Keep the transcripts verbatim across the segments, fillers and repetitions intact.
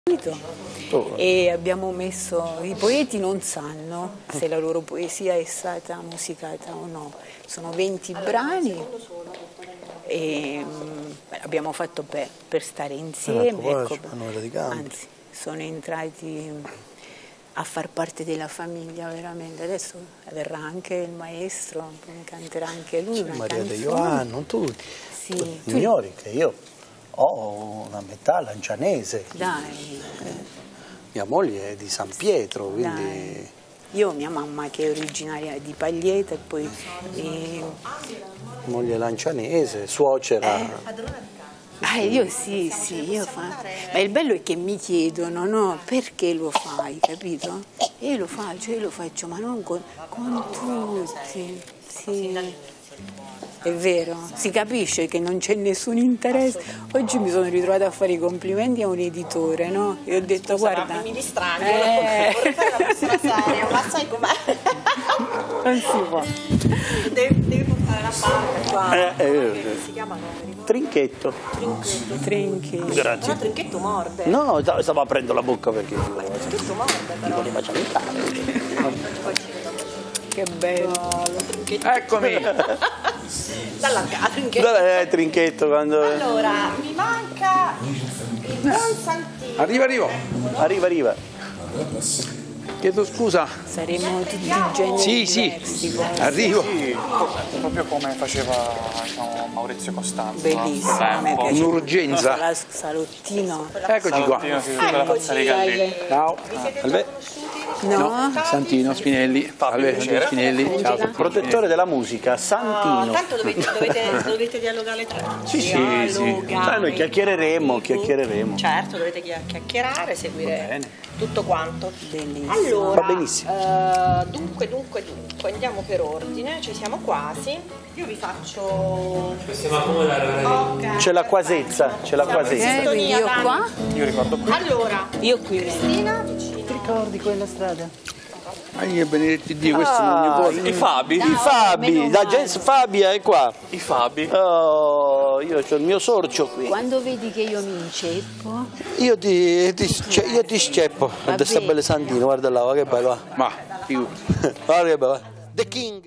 Oh. E abbiamo messo, i poeti non sanno se la loro poesia è stata musicata o no, sono venti brani e mh, abbiamo fatto per, per stare insieme, ecco, anzi sono entrati a far parte della famiglia veramente. Adesso verrà anche il maestro, canterà anche lui una Maria canzone. De Ioanno, tutti, sì, signori che io ho una metà lancianese. Dai. Mia moglie è di San Pietro, quindi... Dai. Io ho mia mamma che è originaria di Paglieta e poi... E... moglie lancianese, suocera... Eh. Ah, io sì, sì, io fa... Ma il bello è che mi chiedono, no, perché lo fai, capito? E io lo faccio, io lo faccio, ma non con, con tutti, sì. È vero, si capisce che non c'è nessun interesse. Oggi mi sono ritrovata a fare i complimenti a un editore, no? E ho detto, scusa, guarda... mi distraggo, eh... vorrei fare una persona seria, ma sai com'è? Non si può. Devi, devi portare la parte qua. Eh, eh, Come si chiama? Trinchetto. Trinchetto. Trinchetto. Grazie. No, Trinchetto morde. No, stavo aprendo la bocca perché... Trinchetto morde però. Li faccio aiutare. Che bello. Eccomi. Dalla Trinchetto. Dov'è il Trinchetto quando... Allora, mi manca il buon Santino. Arriva, arrivo. Arriva, arriva. Chiedo scusa. Saremo tutti generi Sì, sì. diversi, poi. Arrivo. Sì, proprio come faceva, diciamo, Maurizio Costanzo. Bellissimo, a me No? piace. Un'urgenza. La salottino. Eccoci qua. Salottino, sì, quella falsariga lì. Ciao. Salve. No? Santino Spinelli. Salve, piacere. Spinelli. Ciao. Protettore della musica, No, Santino. tanto dovete, dovete, dovete dialogare tra Sì, sì, sì. Sai, noi chiacchiereremo, chiacchiereremo. Certo, dovete chia- chiacchierare, seguire tutto quanto. Bellissimo. Allora, Va benissimo. eh, dunque, dunque, dunque, andiamo per ordine, ci siamo quasi. Io vi faccio... Possiamo accomodare ora. Ok. C'è la quasezza, c'è la quasezza. Ok, quindi io qua? Io ricordo qui. Allora, Io qui. Cristina, vicino. Ricordi quella strada? Ai, benedetti Dio, questo è un mio I Fabi. I Fabi, da Jens Fabia è qua. I Fabi. Oh, io ho il mio sorcio qui. Quando vedi che io mi inceppo, Io ti, ti, sce- io ti sceppo. Guarda sta bene. bella Santino, guarda là, guarda che bello. Va. Ma, figu. Guarda che bello. The King.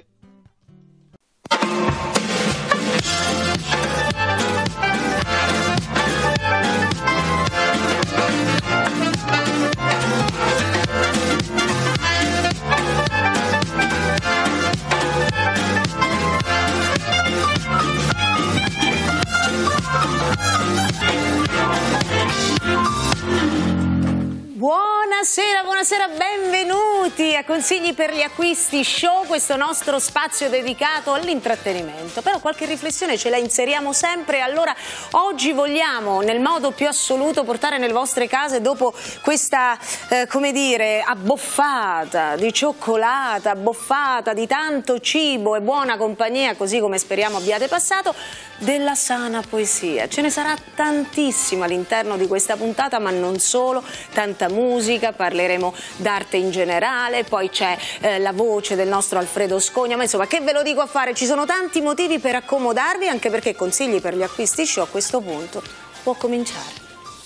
Buonasera, buonasera, benvenuti a Consigli per gli acquisti show, questo nostro spazio dedicato all'intrattenimento. Però qualche riflessione ce la inseriamo sempre, allora oggi vogliamo nel modo più assoluto portare nelle vostre case, dopo questa, eh, come dire, abboffata di cioccolata, abboffata di tanto cibo e buona compagnia, così come speriamo abbiate passato, della sana poesia. Ce ne sarà tantissima all'interno di questa puntata, ma non solo, tanta musica, parleremo d'arte in generale, poi c'è eh, la voce del nostro Alfredo Scogna, ma insomma che ve lo dico a fare, ci sono tanti motivi per accomodarvi, anche perché Consigli per gli acquisti show a questo punto può cominciare.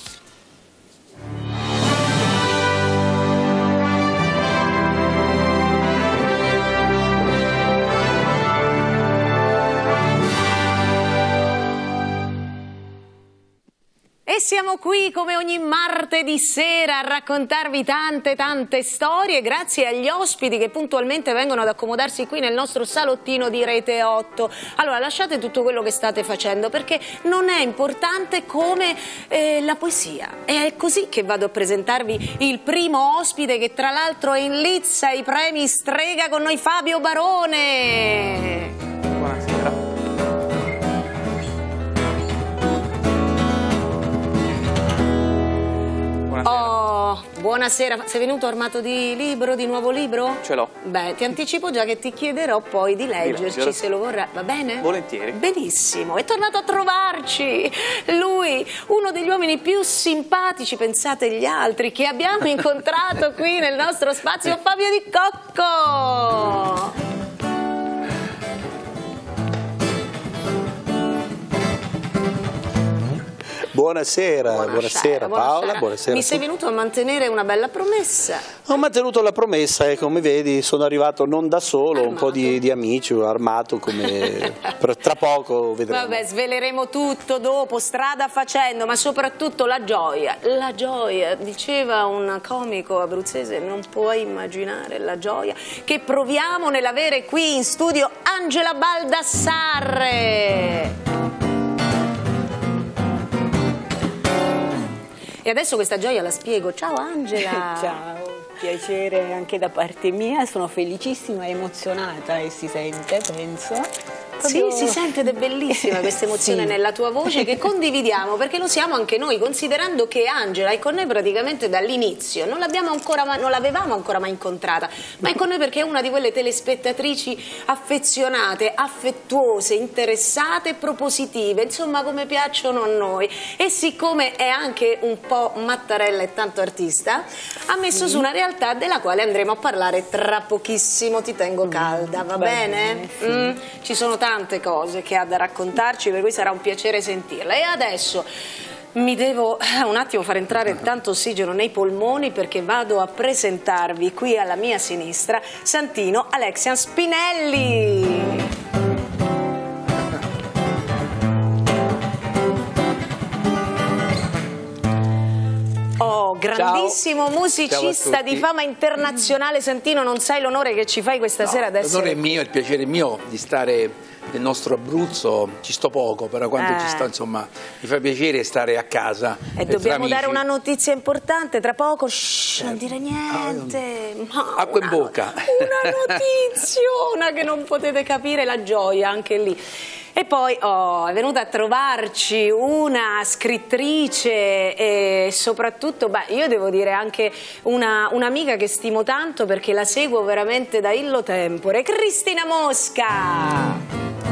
E siamo qui come ogni martedì sera a raccontarvi tante tante storie grazie agli ospiti che puntualmente vengono ad accomodarsi qui nel nostro salottino di Rete otto. Allora lasciate tutto quello che state facendo perché non è importante come eh, la poesia. E è così che vado a presentarvi il primo ospite che tra l'altro è in lizza ai premi Strega con noi, Fabio Barone. Buonasera. Oh, buonasera, sei venuto armato di libro, di nuovo libro? Ce l'ho. Beh, ti anticipo già che ti chiederò poi di leggerci leggerlo. se lo vorrai, va bene? Volentieri. Benissimo, è tornato a trovarci, lui, uno degli uomini più simpatici, pensate gli altri, che abbiamo incontrato qui nel nostro spazio, Fabio Di Cocco! Buonasera, buonasera, Buonasera, Paola, buonasera. buonasera. Mi sei venuto a mantenere una bella promessa. Ho mantenuto la promessa e come vedi sono arrivato non da solo, Armato. un po' di, di amici, armato come per- tra poco vedremo. Vabbè, sveleremo tutto dopo, strada facendo, ma soprattutto la gioia. La gioia, diceva un comico abruzzese, non puoi immaginare la gioia che proviamo nell'avere qui in studio Angela Baldassarre. E adesso questa gioia la spiego. Ciao Angela. Ciao, piacere anche da parte mia, sono felicissima e emozionata e si sente, penso. Sì, Proprio- si sente ed è bellissima questa emozione Sì. nella tua voce che condividiamo, perché lo siamo anche noi, considerando che Angela è con noi praticamente dall'inizio, non l'abbiamo ancora ma- non l'avevamo ancora mai incontrata, ma è con noi perché è una di quelle telespettatrici affezionate, affettuose, interessate e propositive, insomma come piacciono a noi. E siccome è anche un po' mattarella e tanto artista, ha messo su una realtà della quale andremo a parlare tra pochissimo. Ti tengo calda, va, va bene? bene, sì. Mm? Ci sono tante cose che ha da raccontarci, per cui sarà un piacere sentirla. E adesso mi devo eh, un attimo far entrare tanto ossigeno nei polmoni, perché vado a presentarvi qui alla mia sinistra Santino Alexian Spinelli. Oh, grandissimo Ciao. Ciao musicista a di tutti. fama internazionale. Santino, non sai l'onore che ci fai questa sera ad essere L'onore è qui. mio, il piacere è mio di stare nel nostro Abruzzo. Ci sto poco, però quando Eh. ci sto, insomma, mi fa piacere stare a casa. E tra dobbiamo amici. dare una notizia importante tra poco. Shh, non dire niente. Ma Acqua in una- bocca. Una notiziona che non potete capire, la gioia anche lì. E poi oh, è venuta a trovarci una scrittrice e soprattutto, beh, io devo dire anche una- un'amica che stimo tanto perché la seguo veramente da illo tempore, Cristina Mosca.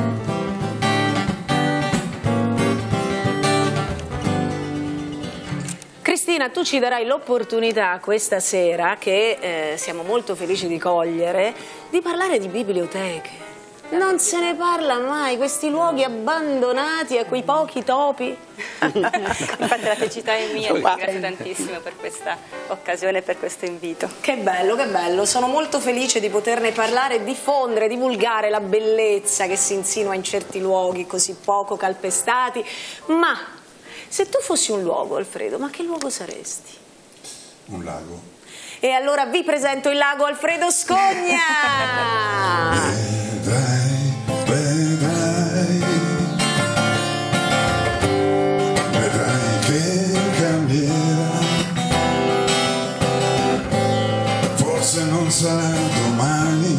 Cristina, tu ci darai l'opportunità questa sera, che eh, siamo molto felici di cogliere, di parlare di biblioteche. Non se ne parla mai, questi luoghi abbandonati a quei pochi topi. Infatti la felicità è mia, ti ringrazio tantissimo per questa occasione e per questo invito. Che bello, che bello, sono molto felice di poterne parlare, diffondere, divulgare la bellezza che si insinua in certi luoghi così poco calpestati. Ma se tu fossi un luogo, Alfredo, ma che luogo saresti? Un lago. E allora vi presento il lago Alfredo Scogna! Vedrai, vedrai, vedrai che cambierà. Forse non sarà domani,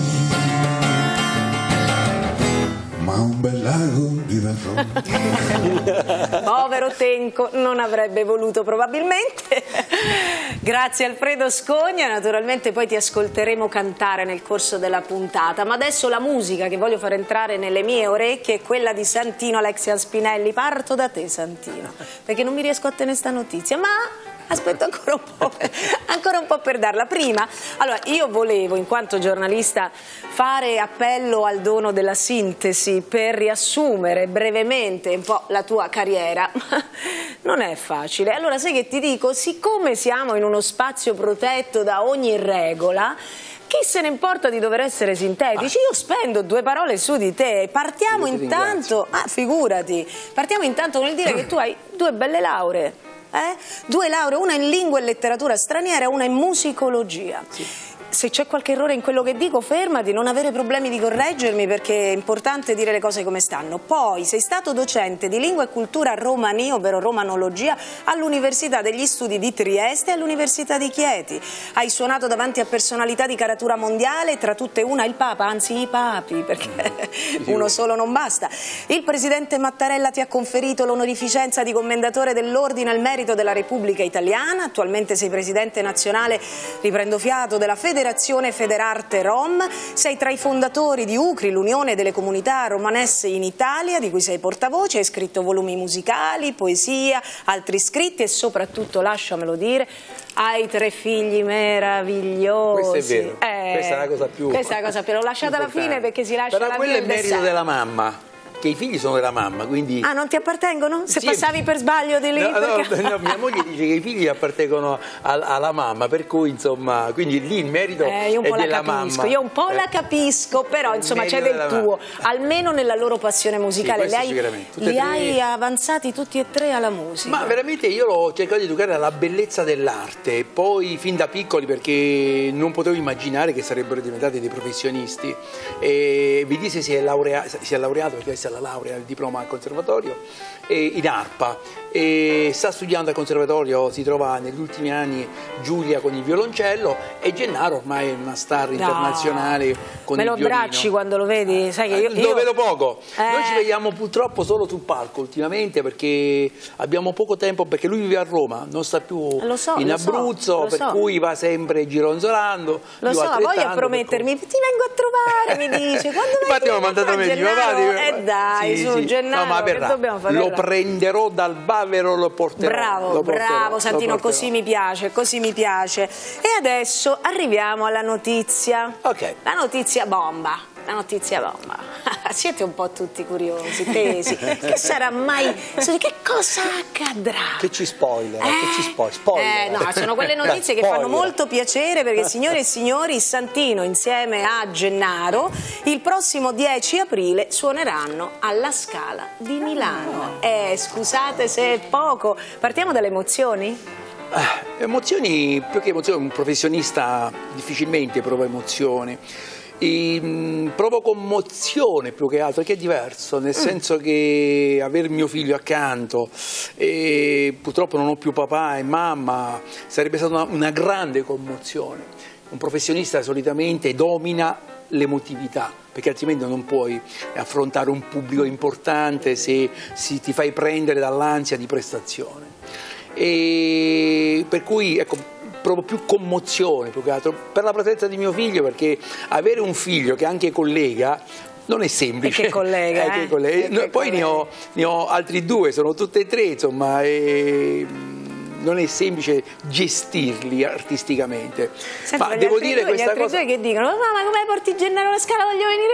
ma un bel lago diverrò. Povero Tenco, non avrebbe voluto probabilmente. Grazie Alfredo Scogna, naturalmente poi ti ascolteremo cantare nel corso della puntata, ma adesso la musica che voglio far entrare nelle mie orecchie è quella di Santino Alexian Spinelli. Parto da te, Santino, perché non mi riesco a tenere sta notizia, ma aspetto ancora un po', ancora un po' per darla. Prima, allora, io volevo, in quanto giornalista, fare appello al dono della sintesi per riassumere brevemente un po' la tua carriera, ma non è facile. Allora, sai che ti dico? Siccome siamo in uno spazio protetto da ogni regola, chi se ne importa di dover essere sintetici? Io spendo due parole su di te. Partiamo Io ti intanto, ah, figurati, partiamo intanto con il dire che tu hai due belle lauree. Eh? Due lauree, una in lingua e letteratura straniera e una in musicologia. Se c'è qualche errore in quello che dico, fermati, non avere problemi di correggermi, perché è importante dire le cose come stanno. Poi sei stato docente di lingua e cultura romani, ovvero romanologia, all'Università degli Studi di Trieste e all'Università di Chieti. Hai suonato davanti a personalità di caratura mondiale, tra tutte una il Papa, anzi i papi, perché uno solo non basta. Il presidente Mattarella ti ha conferito l'onorificenza di commendatore dell'Ordine al Merito della Repubblica Italiana. Attualmente sei presidente nazionale, riprendo fiato, della Federazione Federarte Rom. Sei tra i fondatori di U C R I, l'Unione delle Comunità Romanesse in Italia, di cui sei portavoce. Hai scritto volumi musicali, poesia, altri scritti e soprattutto, lasciamelo dire, hai tre figli meravigliosi. Questo è vero, Eh, questa è la cosa più Questa è la cosa più, l'ho lasciata alla fine perché si lascia però la quello via è il merito dessert. della mamma. che i figli sono della mamma, quindi... Ah, non ti appartengono? Se Sì. passavi per sbaglio di lì? No, perché... no, no, mia moglie dice che i figli appartengono al, alla mamma, per cui insomma, quindi lì il merito Eh, io un è po' la della capisco, mamma. io un po' Eh. la capisco, però Il insomma c'è merito del della tuo, mamma. almeno nella loro passione musicale. questo li hai, sicuramente. Tutte e li tre- hai avanzati tutti e tre alla musica. Ma veramente io l'ho cercato di educare alla bellezza dell'arte, poi fin da piccoli, perché non potevo immaginare che sarebbero diventati dei professionisti. E Vidise si è, laurea, si è laureato, perché questa è la laurea, il diploma al conservatorio, e in arpa, e sta studiando al conservatorio, si trova negli ultimi anni Giulia con il violoncello e Gennaro ormai è una star internazionale con Me il lo violino. abbracci quando lo vedi? Sai che io, Lo io- vedo poco, Eh. noi ci vediamo purtroppo solo sul palco ultimamente, perché abbiamo poco tempo, perché lui vive a Roma, non sta più Lo so, in lo so, Abruzzo, lo per so. cui va sempre gironzolando. Lo io so, ha voglia altrettanto, a promettermi, per ti vengo a trovare, mi dice, quando vai Infatti mi ha tu mandato a me, dico, Gennaro? va, dico, Eh dai, sì, su sì. Gennaro, No, ma che verrà. dobbiamo fare? Lo Verrà. prenderò dal bavero, lo porterò. Bravo, lo porterò, bravo lo Santino, porterò. così mi piace, così mi piace. E adesso arriviamo alla notizia. Ok. La notizia bomba, la notizia bomba. Siete un po' tutti curiosi, tesi. Che sarà mai? Che cosa accadrà? Che ci spoiler, Eh, che ci spoiler. spoiler. eh, no, sono quelle notizie che Spoiler. fanno molto piacere, perché signore e signori, Santino insieme a Gennaro il prossimo dieci aprile suoneranno alla Scala di Milano. Eh, scusate se è poco, partiamo dalle emozioni? Ah, emozioni, più che emozioni, un professionista difficilmente prova emozioni. E, mh, provo commozione più che altro, che è diverso, nel senso che avere mio figlio accanto, e purtroppo non ho più papà e mamma, sarebbe stata una, una grande commozione. Un professionista solitamente domina l'emotività, perché altrimenti non puoi affrontare un pubblico importante se, se ti fai prendere dall'ansia di prestazione. E per cui ecco, provo più commozione più che altro per la presenza di mio figlio, perché avere un figlio che anche collega non è semplice. E che collega, Eh, che eh? collega. E No, che poi ne ho, ne ho altri due, sono tutte e tre, insomma, e non è semplice gestirli artisticamente. Senti, ma gli devo altri dire due, questa gli altri cosa. due che dicono: ma come porti Gennaro alla Scala, voglio venire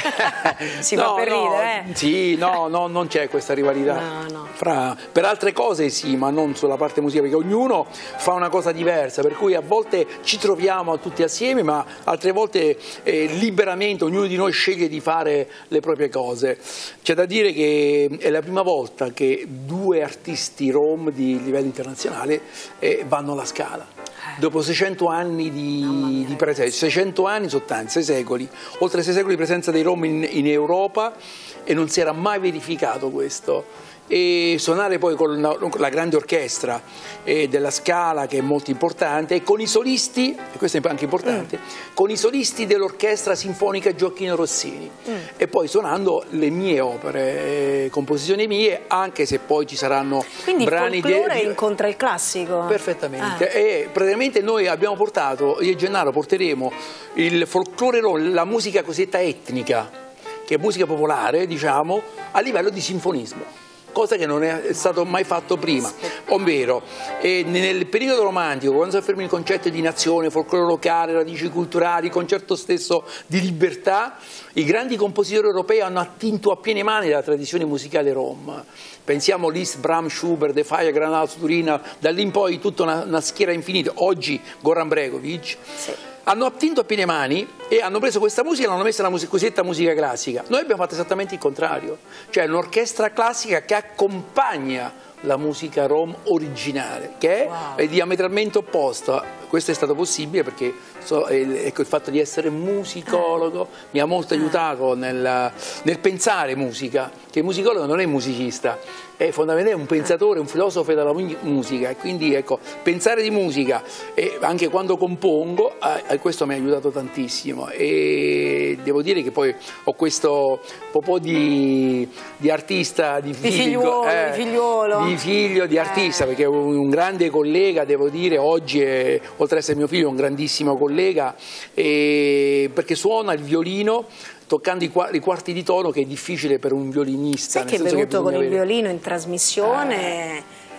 pure. Si fa No, per no, ridere, eh? Sì, no, no, non c'è questa rivalità. No, no. Fra, per altre cose sì, ma non sulla parte musicale, perché ognuno fa una cosa diversa, per cui a volte ci troviamo tutti assieme, ma altre volte eh, liberamente ognuno di noi sceglie di fare le proprie cose. C'è da dire che è la prima volta che due artisti rom di livello internazionale eh, vanno alla Scala. Dopo seicento anni di, di presenza, seicento anni sono tanti, sei secoli, oltre sei secoli di presenza dei rom in, in Europa, e non si era mai verificato questo. E suonare poi con la, con la grande orchestra eh, della Scala, che è molto importante, e con i solisti, e questo è anche importante, mm. con i solisti dell'orchestra sinfonica Gioacchino Rossini, mm. e poi suonando le mie opere, eh, composizioni mie, anche se poi ci saranno Quindi brani il folklore di... incontra il classico. Perfettamente, Ah. e praticamente noi abbiamo portato, io e Gennaro porteremo il folklore, la musica cosiddetta etnica, che è musica popolare, diciamo, a livello di sinfonismo, cosa che non è stato mai fatto prima, ovvero eh, nel periodo romantico, quando si afferma il concetto di nazione, folklore locale, radici culturali, concetto stesso di libertà, i grandi compositori europei hanno attinto a piene mani dalla tradizione musicale rom. Pensiamo a Liszt, Brahms, Schubert, De Faia, Granato, Turina, da lì in poi tutta una, una schiera infinita, oggi Goran Bregovic. Sì. Hanno attinto a piene mani e hanno preso questa musica e l'hanno messa nella musica, cosiddetta musica classica. Noi abbiamo fatto esattamente il contrario, cioè un'orchestra classica che accompagna la musica rom originale, che è, Wow. è diametralmente opposta. Questo è stato possibile perché so, eh, ecco, il fatto di essere musicologo mi ha molto aiutato nel, nel pensare musica, che il musicologo non è musicista, è fondamentalmente un pensatore, un filosofo della mu- musica, e quindi ecco, pensare di musica, e anche quando compongo, eh, questo mi ha aiutato tantissimo, e devo dire che poi ho questo po' di, di artista, di, Di figliuolo, eh, di figliuolo. di figlio di artista, perché è un, un grande collega, devo dire, oggi è, oltre ad essere mio figlio, è un grandissimo collega, e, perché suona il violino toccando i, qua, i quarti di tono, che è difficile per un violinista. Sai che è nel senso venuto con il bisogna avere- violino in trasmissione?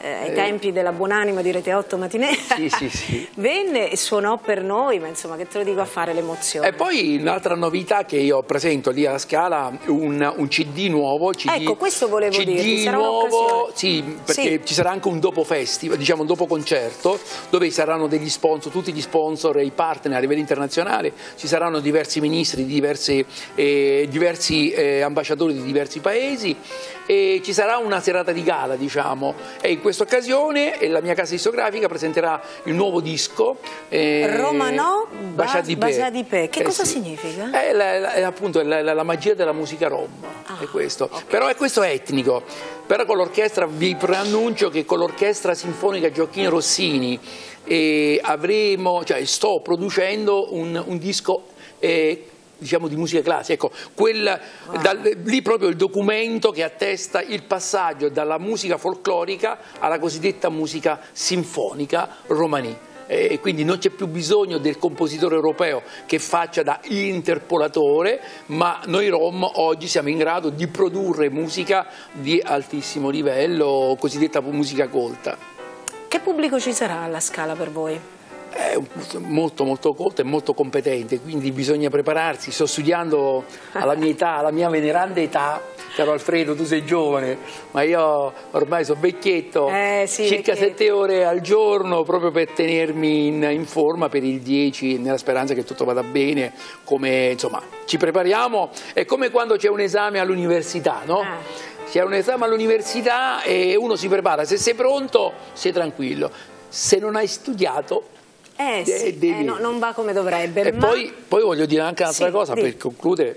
eh, ai eh, tempi della Buonanima di Rete otto Matinee, sì, sì, sì. venne e suonò per noi, ma insomma che te lo dico a fare l'emozione. E poi un'altra novità che io presento lì alla Scala, un, un C D nuovo, C D, ecco questo volevo C D dire, sarà nuovo, sì, perché sì. ci sarà anche un dopo festival, diciamo un dopo concerto, dove ci saranno degli sponsor, tutti gli sponsor e i partner a livello internazionale, ci saranno diversi ministri di diversi, eh, diversi eh, ambasciatori di diversi paesi e ci sarà una serata di gala, diciamo, e in questa occasione la mia casa discografica presenterà il nuovo disco eh, Romano Bajadipé. Che eh, cosa sì. significa? È, la, la, è appunto la, la, la magia della musica rom, ah, è questo. Okay. Però è questo etnico, però con l'orchestra vi preannuncio che con l'orchestra sinfonica Gioacchino Rossini eh, avremo, cioè sto producendo un, un disco eh, diciamo di musica classica, ecco, quel, wow. dal, lì proprio il documento che attesta il passaggio dalla musica folclorica alla cosiddetta musica sinfonica romani. E quindi non c'è più bisogno del compositore europeo che faccia da interpolatore, ma noi rom oggi siamo in grado di produrre musica di altissimo livello, cosiddetta musica colta. Che pubblico ci sarà alla Scala per voi? È molto molto colto e molto competente, quindi bisogna prepararsi. Sto studiando alla mia età, alla mia veneranda età, caro Alfredo, tu sei giovane, ma io ormai sono vecchietto, eh, sì, circa vecchietto. sette ore al giorno proprio per tenermi in, in forma per il dieci, nella speranza che tutto vada bene, come insomma ci prepariamo, è come quando c'è un esame all'università, no? Ah. C'è un esame all'università e uno si prepara, se sei pronto sei tranquillo, se non hai studiato Eh sì, devi... eh, no, non va come dovrebbe. E ma... poi, poi voglio dire anche un'altra sì, cosa di... per concludere,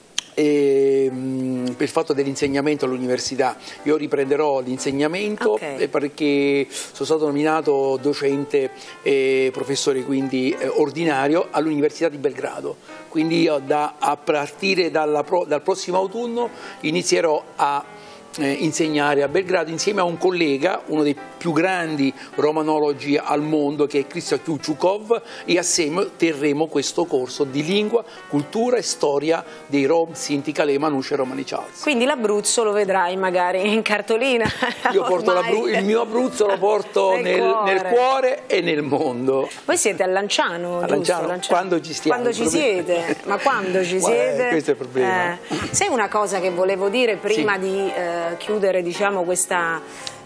e, mh, per il fatto dell'insegnamento all'università. Io riprenderò l'insegnamento okay. perché sono stato nominato docente e professore, quindi eh, ordinario all'Università di Belgrado, quindi io da, a partire dalla pro, dal prossimo autunno inizierò a Eh, insegnare a Belgrado insieme a un collega, uno dei più grandi romanologi al mondo, che è Krzysztof Kuchukov, e assieme terremo questo corso di lingua, cultura e storia dei Rom, Sinti, Calè, Manuscia e Romani Charles. Quindi l'Abruzzo lo vedrai magari in cartolina. Io porto il mio Abruzzo lo porto nel, nel, cuore. nel cuore e nel mondo. Voi siete a Lanciano, a Lanciano, Lanciano. Quando ci stiamo. Quando ci siete? Ma quando ci siete? Eh, questo è il problema. Eh, sai una cosa che volevo dire prima sì. di eh, chiudere, diciamo, questa,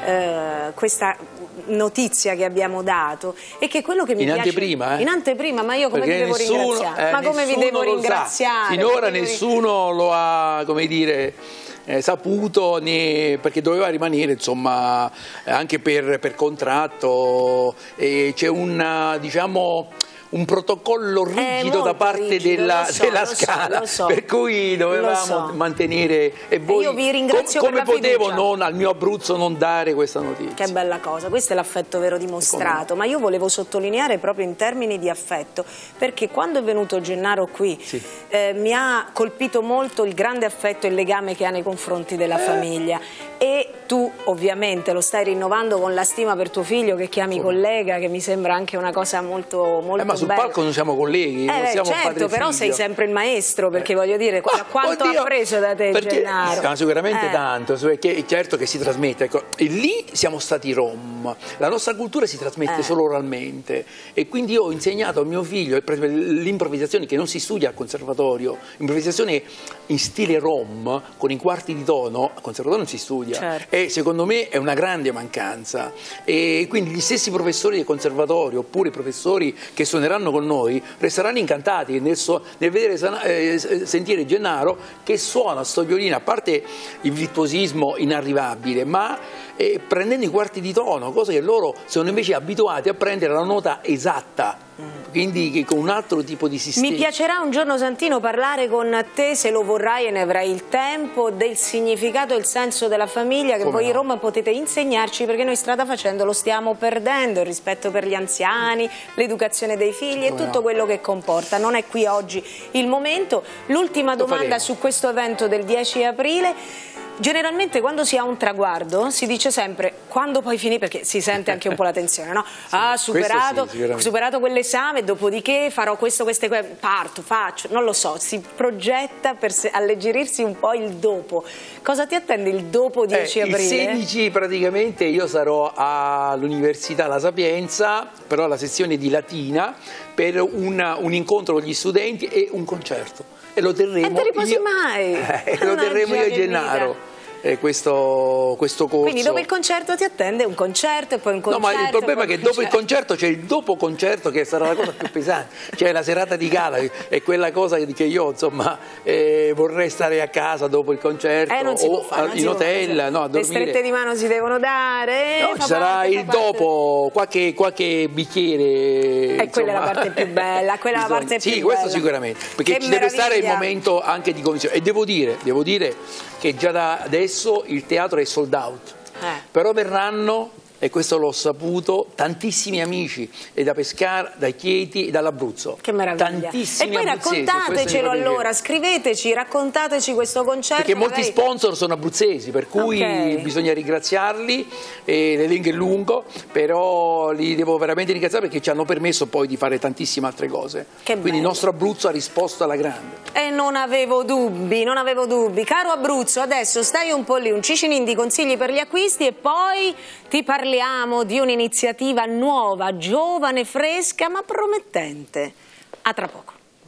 eh, questa notizia che abbiamo dato, e che quello che mi in piace anteprima, eh? in anteprima, ma io come Perché vi devo nessuno, ringraziare? Eh, ma come vi devo ringraziare? Finora nessuno lo ha, come dire, eh, saputo, né, perché doveva rimanere, insomma, anche per, per contratto, e c'è un, diciamo, un protocollo rigido da parte rigido, della, so, della lo Scala, so, so. per cui dovevamo so. mantenere, e voi io vi ringrazio com, per come la potevo fiducia. non, al mio Abruzzo non dare questa notizia. Che bella cosa, questo è l'affetto vero dimostrato, ma io volevo sottolineare proprio in termini di affetto, perché quando è venuto Gennaro qui sì. eh, mi ha colpito molto il grande affetto e il legame che ha nei confronti della eh. famiglia, e tu ovviamente lo stai rinnovando con la stima per tuo figlio, che chiami Come? collega, che mi sembra anche una cosa molto, molto eh, ma sul bella. palco non siamo colleghi, eh, non beh, siamo certo, padre e però figlio. sei sempre il maestro, perché eh. voglio dire, ah, quanto oddio, ha preso da te Gennaro? Ma sicuramente eh. tanto, perché certo che si trasmette, ecco, e lì siamo stati rom, la nostra cultura si trasmette eh. solo oralmente, e quindi io ho insegnato a mio figlio l'improvvisazione, che non si studia al conservatorio, improvvisazione in stile rom, con i quarti di tono, al conservatorio non si studia, certo. e secondo me è una grande mancanza, e quindi gli stessi professori del conservatorio, oppure i professori che suoneranno con noi, resteranno incantati nel, so, nel vedere eh, sentire Gennaro che suona sto violino, a parte il virtuosismo inarrivabile, ma eh, prendendo i quarti di tono, cosa che loro sono invece abituati a prendere la nota esatta, quindi con un altro tipo di sistema. Mi piacerà un giorno, Santino, parlare con te, se lo vorrai e ne avrai il tempo, del significato e il senso della famiglia che Come voi no? Roma potete insegnarci, perché noi strada facendo lo stiamo perdendo, il rispetto per gli anziani, l'educazione dei figli Come e tutto no? quello che comporta. Non è qui oggi il momento. L'ultima domanda su questo evento del dieci aprile: generalmente quando si ha un traguardo si dice sempre quando poi finì, perché si sente anche un po' la tensione, no? Sì, ah, superato, sì, superato quell'esame, dopodiché farò questo, queste cose, parto, faccio, non lo so, si progetta per alleggerirsi un po' il dopo. Cosa ti attende il dopo dieci aprile? Il sedici praticamente io sarò all'Università La Sapienza, però alla sezione di Latina, per una, un incontro con gli studenti e un concerto. E lo terremo, e non ti riposi io, mai. Eh, lo terremo io a Gennaro. Eh, questo, questo corso. Quindi dopo il concerto ti attende un concerto e poi un concerto. No, ma il problema è che dopo il concerto c'è il dopo concerto, che sarà la cosa più pesante, cioè la serata di gala, è quella cosa che io insomma eh, vorrei stare a casa dopo il concerto eh, non si o può fare, in hotel, no, a dormire. Le strette di mano si devono dare. No, ci sarà parte, il dopo, qualche, qualche bicchiere. E insomma, quella è la parte più bella, quella è la parte sì, più questo bella. Sicuramente, perché che ci meraviglia. deve stare il momento anche di commissione. E devo dire, devo dire che già da adesso il teatro è sold out, eh. però verranno, e questo l'ho saputo, tantissimi amici, e da Pescara, da Chieti e dall'Abruzzo. Che meraviglia. Tantissimi e poi abruzzesi, raccontatecelo allora, scriveteci, raccontateci questo concerto. Perché magari... molti sponsor sono abruzzesi, per cui okay. bisogna ringraziarli, e l'elenco è lungo, però li devo veramente ringraziare perché ci hanno permesso poi di fare tantissime altre cose. Che Quindi bello. Il nostro Abruzzo ha risposto alla grande. E non avevo dubbi, non avevo dubbi. Caro Abruzzo, adesso stai un po' lì, un cicinin di consigli per gli acquisti e poi ti parliamo di un'iniziativa nuova, giovane, fresca ma promettente. A tra poco.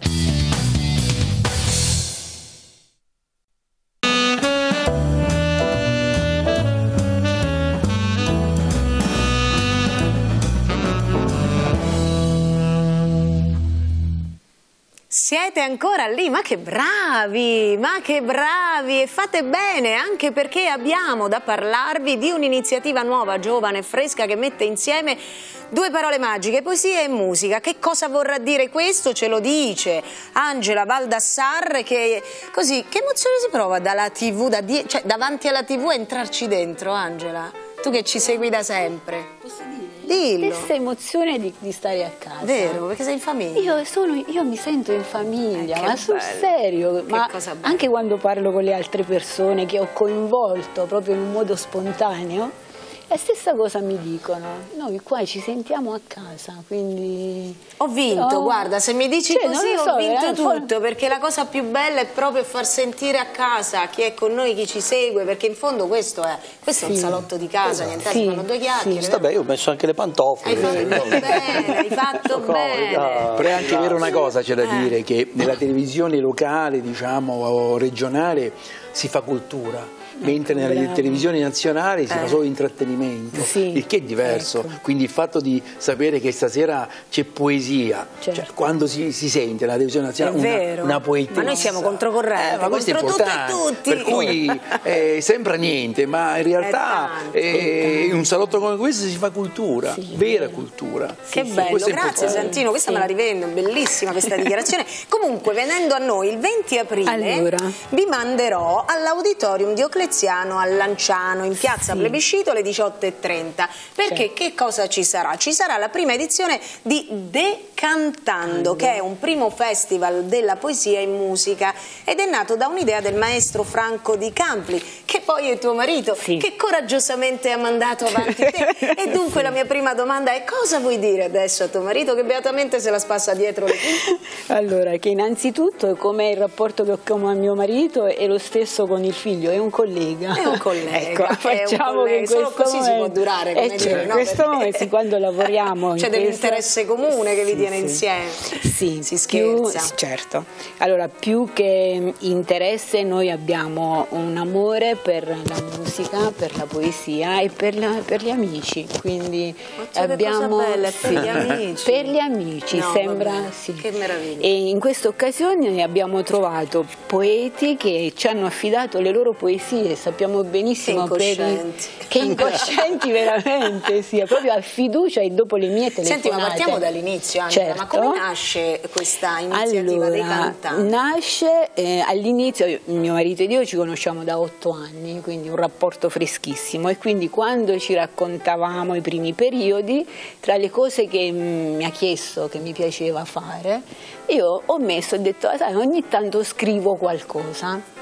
Siete ancora lì, ma che bravi, ma che bravi, e fate bene, anche perché abbiamo da parlarvi di un'iniziativa nuova, giovane e fresca, che mette insieme due parole magiche, poesia e musica. Che cosa vorrà dire questo? Ce lo dice Angela Baldassarre, che così, che emozione si prova dalla tivù, da die, cioè davanti alla tivù a entrarci dentro, Angela? Tu che ci segui da sempre. Posso dire? Dillo. Questa emozione di, di stare a casa. Vero, perché sei in famiglia. Io, sono, io mi sento in famiglia, eh, ma sul serio, che ma cosa anche quando parlo con le altre persone che ho coinvolto proprio in un modo spontaneo, la stessa cosa mi dicono, noi qua ci sentiamo a casa, quindi... Ho vinto, no. Guarda, se mi dici cioè, così so, ho vinto eh, tutto, for... perché la cosa più bella è proprio far sentire a casa chi è con noi, chi ci segue, perché in fondo questo è, questo sì. è un salotto di casa, esatto. niente, sì. fanno due chiacchiere. Sì. Vabbè, io ho messo anche le pantofole. Hai fatto bene, hai fatto bene. Però è anche vero una cosa, c'è da eh. dire, che nella televisione locale, diciamo, o regionale, si fa cultura. Mentre nella Bravo. televisione nazionale si eh. fa solo intrattenimento, sì, il che è diverso, ecco. Quindi il fatto di sapere che stasera c'è poesia, certo. cioè, quando si, si sente la televisione nazionale una, una poetessa, ma noi siamo controcorrente, eh, ma questo contro è importante, tutto e tutti, per cui eh, sembra niente, ma in realtà eh, in un salotto come questo si fa cultura, sì, vera cultura. Che sì, bello, sì, grazie Santino, questa sì. me la rivendo, bellissima questa dichiarazione. Comunque, venendo a noi, il venti aprile allora. vi manderò all'auditorium di Ocle a Lanciano, in piazza sì. Plebiscito, alle diciotto e trenta, perché certo. che cosa ci sarà? Ci sarà la prima edizione di Decantando, mm. che è un primo festival della poesia in musica ed è nato da un'idea del maestro Franco Di Campli, che poi è tuo marito, sì. che coraggiosamente ha mandato avanti te. E dunque sì. la mia prima domanda è: cosa vuoi dire adesso a tuo marito che beatamente se la spassa dietro le quinte? Allora, che innanzitutto come il rapporto che ho con mio marito è lo stesso con il figlio, è un collega. È un collega, ecco, facciamo che in solo così momento, si può durare, come eh, dire, cioè, no? questo momento, sì, quando lavoriamo c'è dell'interesse questo... comune che vi sì, tiene sì. insieme, sì, si scherza. Più, certo, allora più che interesse noi abbiamo un amore per la musica, per la poesia e per, la, per gli amici, quindi abbiamo cosa bella, sì, per gli amici, per gli amici no, sembra vabbè, sì. che meraviglia. E in questa occasione abbiamo trovato poeti che ci hanno affidato le loro poesie, sappiamo benissimo che incoscienti, che incoscienti veramente, sì, proprio a fiducia e dopo le mie telefonate. Senti, ma partiamo dall'inizio, Angela, certo. ma come nasce questa iniziativa allora, dei cantanti? Nasce eh, all'inizio, mio marito ed io ci conosciamo da otto anni, quindi un rapporto freschissimo, e quindi quando ci raccontavamo i primi periodi, tra le cose che mh, mi ha chiesto che mi piaceva fare, io ho messo, ho detto, sai, ogni tanto scrivo qualcosa.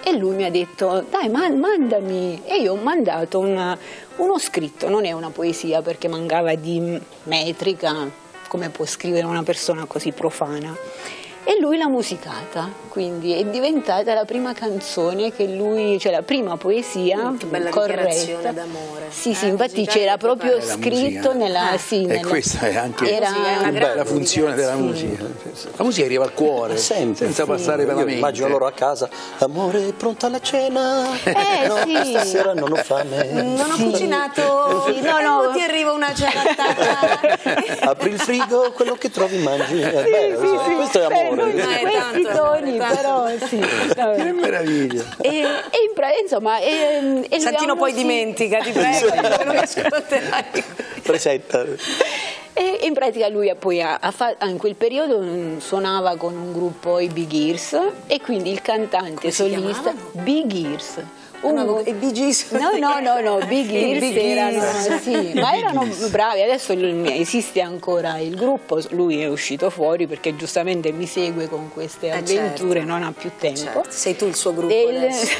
e lui mi ha detto dai man mandami, e io ho mandato una, uno scritto, non è una poesia perché mancava di metrica, come può scrivere una persona così profana, e lui l'ha musicata, quindi è diventata la prima canzone che lui, cioè la prima poesia mm, che bella corretta. Dichiarazione d'amore. Sì, sì, eh, infatti c'era proprio scritto nella, ah, sì, e nella, questa è anche era una grande la funzione della musica. La musica arriva al cuore, sempre, senza sì. passare per la Io mente. immagino loro a casa, amore, è pronta la cena? Eh, no, sì. stasera non ho fame. Non ho Sì. cucinato, Sì, no, no. ti arriva una ciabatta. Apri il frigo, quello che trovi mangi. È bello, sì, sì, sì. questo è Beh, amore. non Eh, questi tanto, toni, tanto. però sì. Vabbè. Che meraviglia. E, e in pra- insomma, e, e Santino poi sì. dimentica, ti prego, non ascolterai. Presenta. E in pratica lui ha poi ha, ha fa- in quel periodo mm, suonava con un gruppo, i Big Ears, e quindi il cantante Come si solista chiamavano? Big Ears. No, Un- no, i Bee Gees. No, no, no, no, Big I Ears Big erano, Ears. sì, ma erano bravi, adesso il- esiste ancora il gruppo, lui è uscito fuori perché giustamente mi segue con queste Eh, avventure, certo. non ha più tempo. Certo, sei tu il suo gruppo E il, adesso.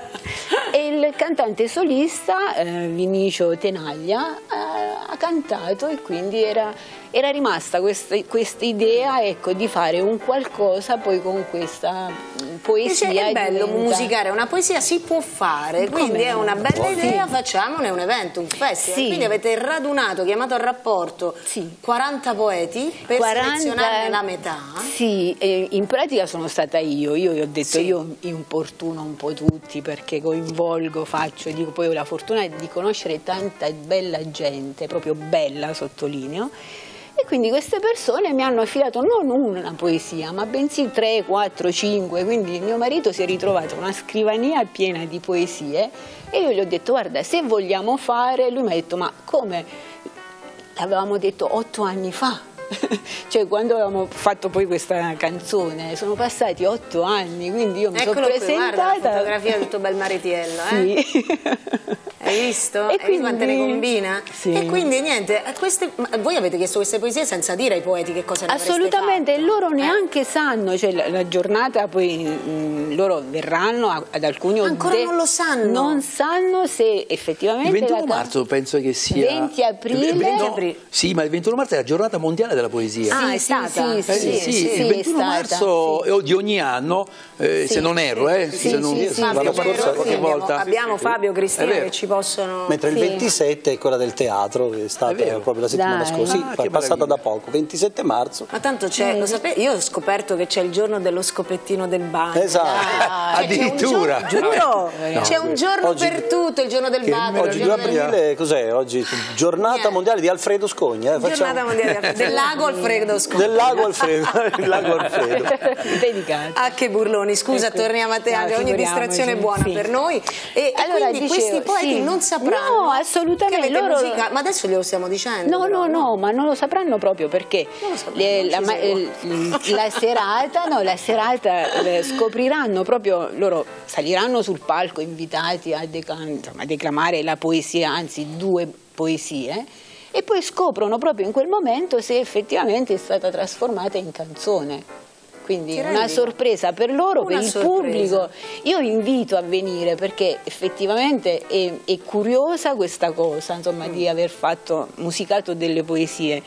e il cantante solista eh, Vinicio Tenaglia eh, ha cantato, e quindi era, era rimasta questa idea, ecco, di fare un qualcosa poi con questa mm, poesia. Dice, è bello diventa- musicare una poesia, si può fare, quindi Come è no? una bella Sì. idea, facciamone un evento, un festival. Sì. Quindi avete radunato, chiamato a rapporto Sì. quaranta poeti per quaranta selezionarne la metà. Sì, e in pratica sono stata io, io gli ho detto Sì. io importuno un po' tutti perché coinvolgo, faccio, dico, poi ho la fortuna di conoscere tanta bella gente, proprio bella, sottolineo. E quindi queste persone mi hanno affidato non una poesia, ma bensì tre, quattro, cinque, quindi mio marito si è ritrovato una scrivania piena di poesie, e io gli ho detto guarda, se vogliamo fare, lui mi ha detto ma come? L'avevamo detto otto anni fa. Cioè quando avevamo fatto poi questa canzone sono passati otto anni, quindi io mi sono Eccolo qui, presentata. guarda la fotografia del tuo bel maritiello, eh? Sì. Hai visto? E Hai visto quante ne quindi- combina? Sì. E quindi niente, queste, ma voi avete chiesto queste poesie senza dire ai poeti che cosa ne avreste Assolutamente, fatto? loro Eh. neanche sanno, cioè la, la giornata poi mh, loro verranno a- ad alcuni Ancora non lo sanno? Non sanno se effettivamente Il ventuno la- marzo penso che sia venti aprile. Eh, no, aprile. sì, ma il ventuno marzo è la giornata mondiale della poesia. Ah, Sì, è sì, stata? sì, Eh, sì, sì, sì, il è ventuno stata, marzo sì. eh, di ogni anno, eh, Sì. se non erro, eh, Sì, se non, sì, sì, Fabio, l'anno vero? scorso, Sì, qualche abbiamo, volta. abbiamo Fabio, Cristina È vero. che ci possono... Mentre il Sì. ventisette è quella del teatro, che è stata È vero. proprio la settimana Dai. scorsa, sì, Ah, è che passata meraviglia. da poco, ventisette marzo. Ma tanto c'è, lo sapete, io ho scoperto che c'è il giorno dello scopettino del bagno. Esatto. Ah, c'è un Addirittura. giorno- giuro, No. c'è un giorno Oggi- per tutto, il giorno del Che bagno, il Oggi giorno due del- aprile, cos'è? Oggi giornata Niente. mondiale di Alfredo Scogna. eh, facciamo- giornata mondiale del lago Alfredo Scogna. Del lago Alfredo. Il lago Alfredo. Dedicata. Ah, che burloni, scusa, Ecco. torniamo a te, No, anche ogni figuriamoci, distrazione è buona sì. per noi. E, e Allora, quindi dicevo, questi poeti sì. non sapranno No, assolutamente, che avete loro- musica- ma adesso glielo stiamo dicendo. No, però, no, no, ma non lo sapranno proprio perché Non lo sapranno, le- non la, ci ma- seguo. eh, la serata, no, la serata eh, scopriranno proprio, loro saliranno sul palco invitati a, deca- insomma, a declamare la poesia, anzi due poesie, e poi scoprono proprio in quel momento se effettivamente è stata trasformata in canzone. Quindi Ti una rendi? sorpresa per loro, Una per il sorpresa. pubblico. Io invito a venire perché effettivamente è, è curiosa questa cosa, insomma, Mm. di aver fatto, musicato delle poesie.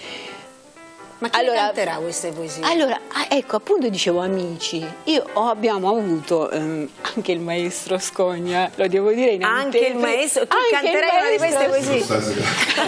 Ma chi Allora- canterà queste poesie? Allora, ah, ecco, appunto dicevo amici, io ho- abbiamo avuto ehm, anche il maestro Scogna, lo devo dire in Anche il anteprima. maestro, tu Anche il canterai una di queste maestro- poesie?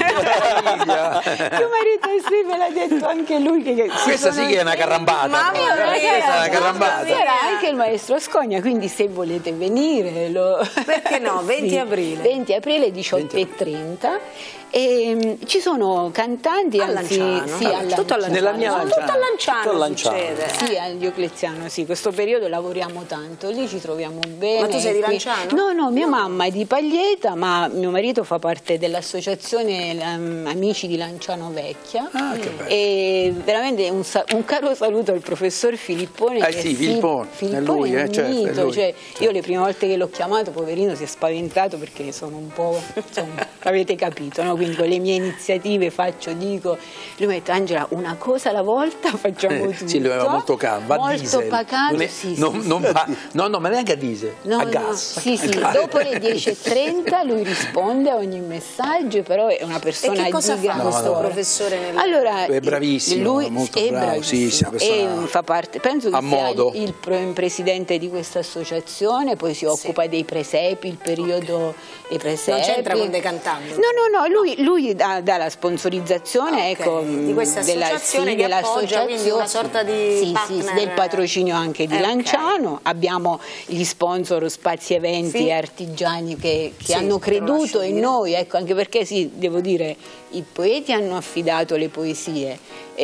Stasera. Mio marito sì, me l'ha detto anche lui che, che si Questa sì che è una carrambata. Mamma proprio, eh. mia, Questa è una mamma carambata. mia. C'era anche il maestro Scogna, quindi se volete venire lo... Perché no? venti aprile. venti aprile, diciotto e trenta. E, mm, ci sono cantanti, A anzi, Lanciano. sì, Vabbè, a tutto a Lanciano. Nella mia No, Lanciano. tutto a Lanciano, Tutto a Lanciano. succede. Sì, al Diocleziano, sì, questo periodo lavoriamo tanto, lì ci troviamo bene. Ma tu sei di qui- Lanciano? No, no, mia mamma è di Paglieta, ma mio marito fa parte dell'associazione ehm, Amici di Lanciano Vecchia. Ah, che bello. E veramente un, sa- un caro saluto al professor Filippone. Eh che sì, Filippone, è lui, è eh, un certo, è mito, lui, cioè, certo. io le prime volte che l'ho chiamato, poverino, si è spaventato perché sono un po', insomma, l'avete capito, no? quindi con le mie iniziative faccio, dico, lui mi ha detto Angela una cosa alla volta facciamo tutto. Sì, lui era molto calmo, va molto diesel. pacato, Non è, sì, non, sì, non sì. va, no, no, ma neanche a diesel, No, a no, gas. sì, sì, A gas. dopo le dieci e trenta lui risponde a ogni messaggio, però è una persona E che cosa di fa grande questo cuore. professore nel... Allora, È bravissimo, lui molto è bravo, bravissimo, sì, sì, una persona e fa parte, penso che a sia modo. il, il pro- presidente di questa associazione, poi si occupa dei presepi, il periodo dei presepi. Non c'entra con Decantando? No, no, no, lui, lui dà, dà la sponsorizzazione, Ok, ecco, di questa della, associazione sì, che dell'associazione, appoggia, quindi una sorta di sì, partner. sì, del patrocinio anche di Eh, ok. Lanciano. Abbiamo gli sponsor Spazi Eventi Sì. e Artigiani che, che Sì, hanno te lo lascio creduto in dire. noi, ecco, anche perché sì, devo dire, i poeti hanno affidato le poesie,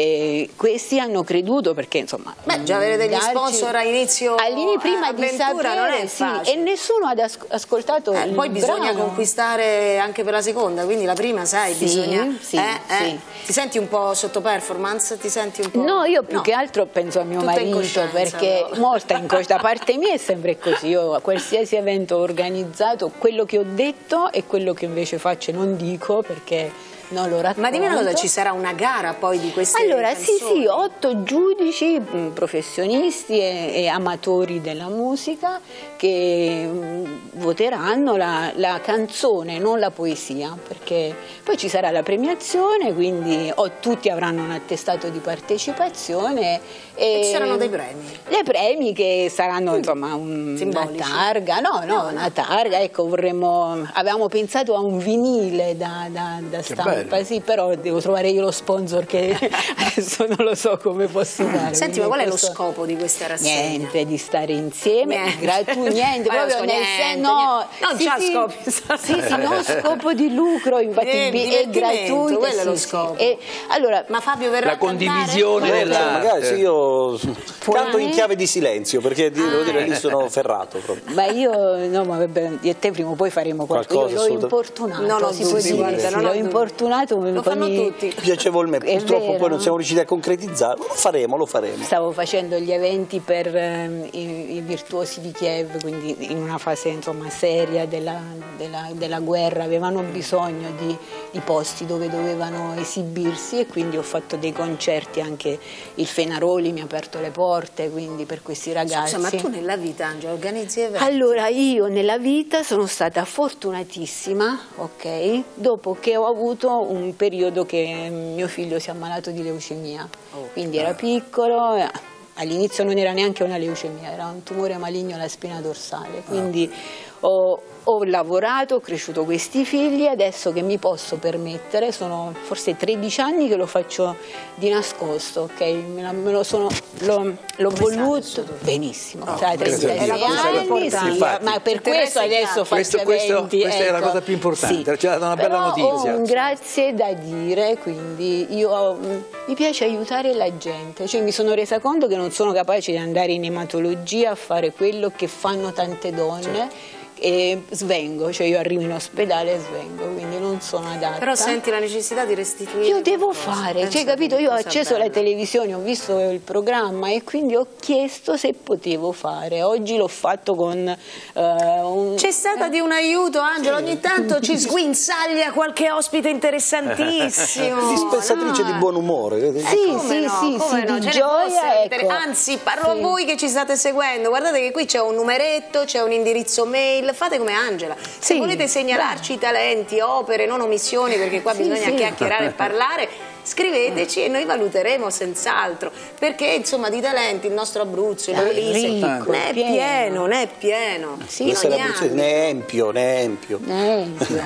e questi hanno creduto perché insomma Beh, già avere degli darci- sponsor a inizio all'inizio prima di avventura non sapere è sì, facile. e nessuno ha as- ascoltato Eh, il poi bisogna brano. conquistare anche per la seconda, quindi la prima, sai, Sì, bisogna... sì, eh, eh. sì. Ti senti un po' sotto performance? Ti senti un po'... No, io più No. che altro penso a mio Tutta in marito, coscienza, perché però. molta incoscienza, da parte mia è sempre così, io a qualsiasi evento organizzato quello che ho detto e quello che invece faccio non dico perché non lo racconto. Ma dimmi una cosa, ci sarà una gara poi di queste Allora, sì, canzoni? sì, otto giudici mh, professionisti e, e amatori della musica che mh, voteranno la, la canzone, non la poesia, perché poi ci sarà la premiazione, quindi oh, tutti avranno un attestato di partecipazione e E ci saranno dei premi? Le premi che saranno insomma un- una Simbolici? targa, no, no, No, una targa, ecco, vorremmo, avevamo pensato a un vinile da, da, da stampa, bello. sì, però devo trovare io lo sponsor che adesso non lo so come posso dare. Senti, quindi ma qual è lo questo- scopo di questa rassegna? Niente, di stare insieme, Niente. gratu- niente, Ma io proprio so nel niente, sen- no, niente. Non sì, c'ha sì, scopo. sì, sì, no scopo di lucro, infatti Eh, è divertimento, gratuito, quello è lo sì, sì. scopo. E, allora, Ma Fabio verrà La a cantare? condivisione No, della... magari sì, io canto in eh? chiave di silenzio perché devo dire lì sono ferrato proprio. ma io, no, ma vabbè, io e te prima o poi faremo qualcosa. Qualcosa, Io l'ho assolutamente. importunato, Non ho si può dubbi, dire, guarda, sì, non ho l'ho dubbi. importunato. Lo con fanno i- tutti. Piacevolmente, È purtroppo vero. poi non siamo riusciti a concretizzare, ma lo faremo, lo faremo. Stavo facendo gli eventi per ehm, i, i virtuosi di Kiev, quindi in una fase insomma seria della, della- della guerra, avevano bisogno di, di posti dove dovevano esibirsi e quindi ho fatto dei concerti, anche il Fenaroli mi ha aperto le porte, quindi per questi ragazzi. Scusa, ma tu nella vita, Angela, organizzi eventi? Allora, io nella vita sono stata fortunatissima, ok, dopo che ho avuto un periodo che mio figlio si è ammalato di leucemia, quindi era piccolo, eh, all'inizio non era neanche una leucemia, era un tumore maligno alla spina dorsale, quindi ho, ho lavorato, ho cresciuto questi figli, adesso che mi posso permettere, sono forse tredici anni che lo faccio di nascosto, ok, me, la- me lo sono, l'ho, l'ho voluto benissimo, cioè, tredici è la cosa anni, importante. sì, Infatti. ma per Tutte questo reste adesso chiaro. faccio Questo- questo- eventi, questa è la ecco. cosa più importante, ci ha dato una bella Però notizia. ho un grazie da dire, quindi io mh, mi piace aiutare la gente, cioè mi sono resa conto che non sono capace di andare in ematologia a fare quello che fanno tante donne e svengo, cioè io arrivo in ospedale e svengo, quindi non sono adatta. Però senti la necessità di restituire... Io devo qualcosa. fare, Pensa cioè, capito? Io ho cosa acceso bella. la televisione, ho visto il programma e quindi ho chiesto se potevo fare. Oggi l'ho fatto con eh, un... C'è stata di un aiuto, Angela, ogni tanto ci sguinzaglia qualche ospite interessantissimo. Dispensatrice no? di buon umore. vedi? Sì, Come sì, no, sì, come sì, no, di ce ne gioia, fossero ecco. inter- Anzi, parlo Sì. a voi che ci state seguendo, guardate che qui c'è un numeretto, c'è un indirizzo mail, fate come Angela. Se Sì, volete segnalarci i talenti, opere, non omissioni, perché qua Sì, bisogna sì. chiacchierare e parlare, scriveteci e noi valuteremo senz'altro, perché insomma di talenti il nostro Abruzzo, il È Molise, ricco, ne è pieno. pieno, ne è pieno. Sì, In Questa è ogni l'Abruzzese, anno. ne è empio, ne è empio. Eh,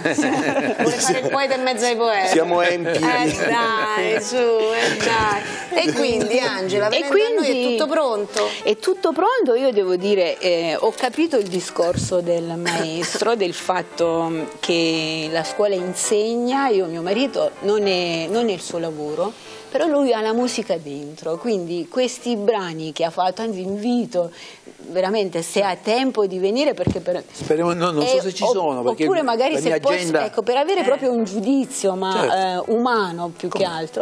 Vuole fare il poeta in mezzo ai poeti. Siamo empi. Eh dai, su, eh dai. E quindi Angela, E venendo a noi quindi- è tutto pronto? È tutto pronto, io devo dire, eh, ho capito il discorso del maestro, del fatto mh, che la scuola insegna, io mio marito non è, non è il suo lavoro, però lui ha la musica dentro, quindi questi brani che ha fatto, anzi invito veramente se ha tempo di venire perché per, Speriamo, no, non so eh, se ci opp- sono, perché oppure magari la se mia posso, agenda... ecco, per avere proprio un giudizio ma Certo. eh, umano più che altro,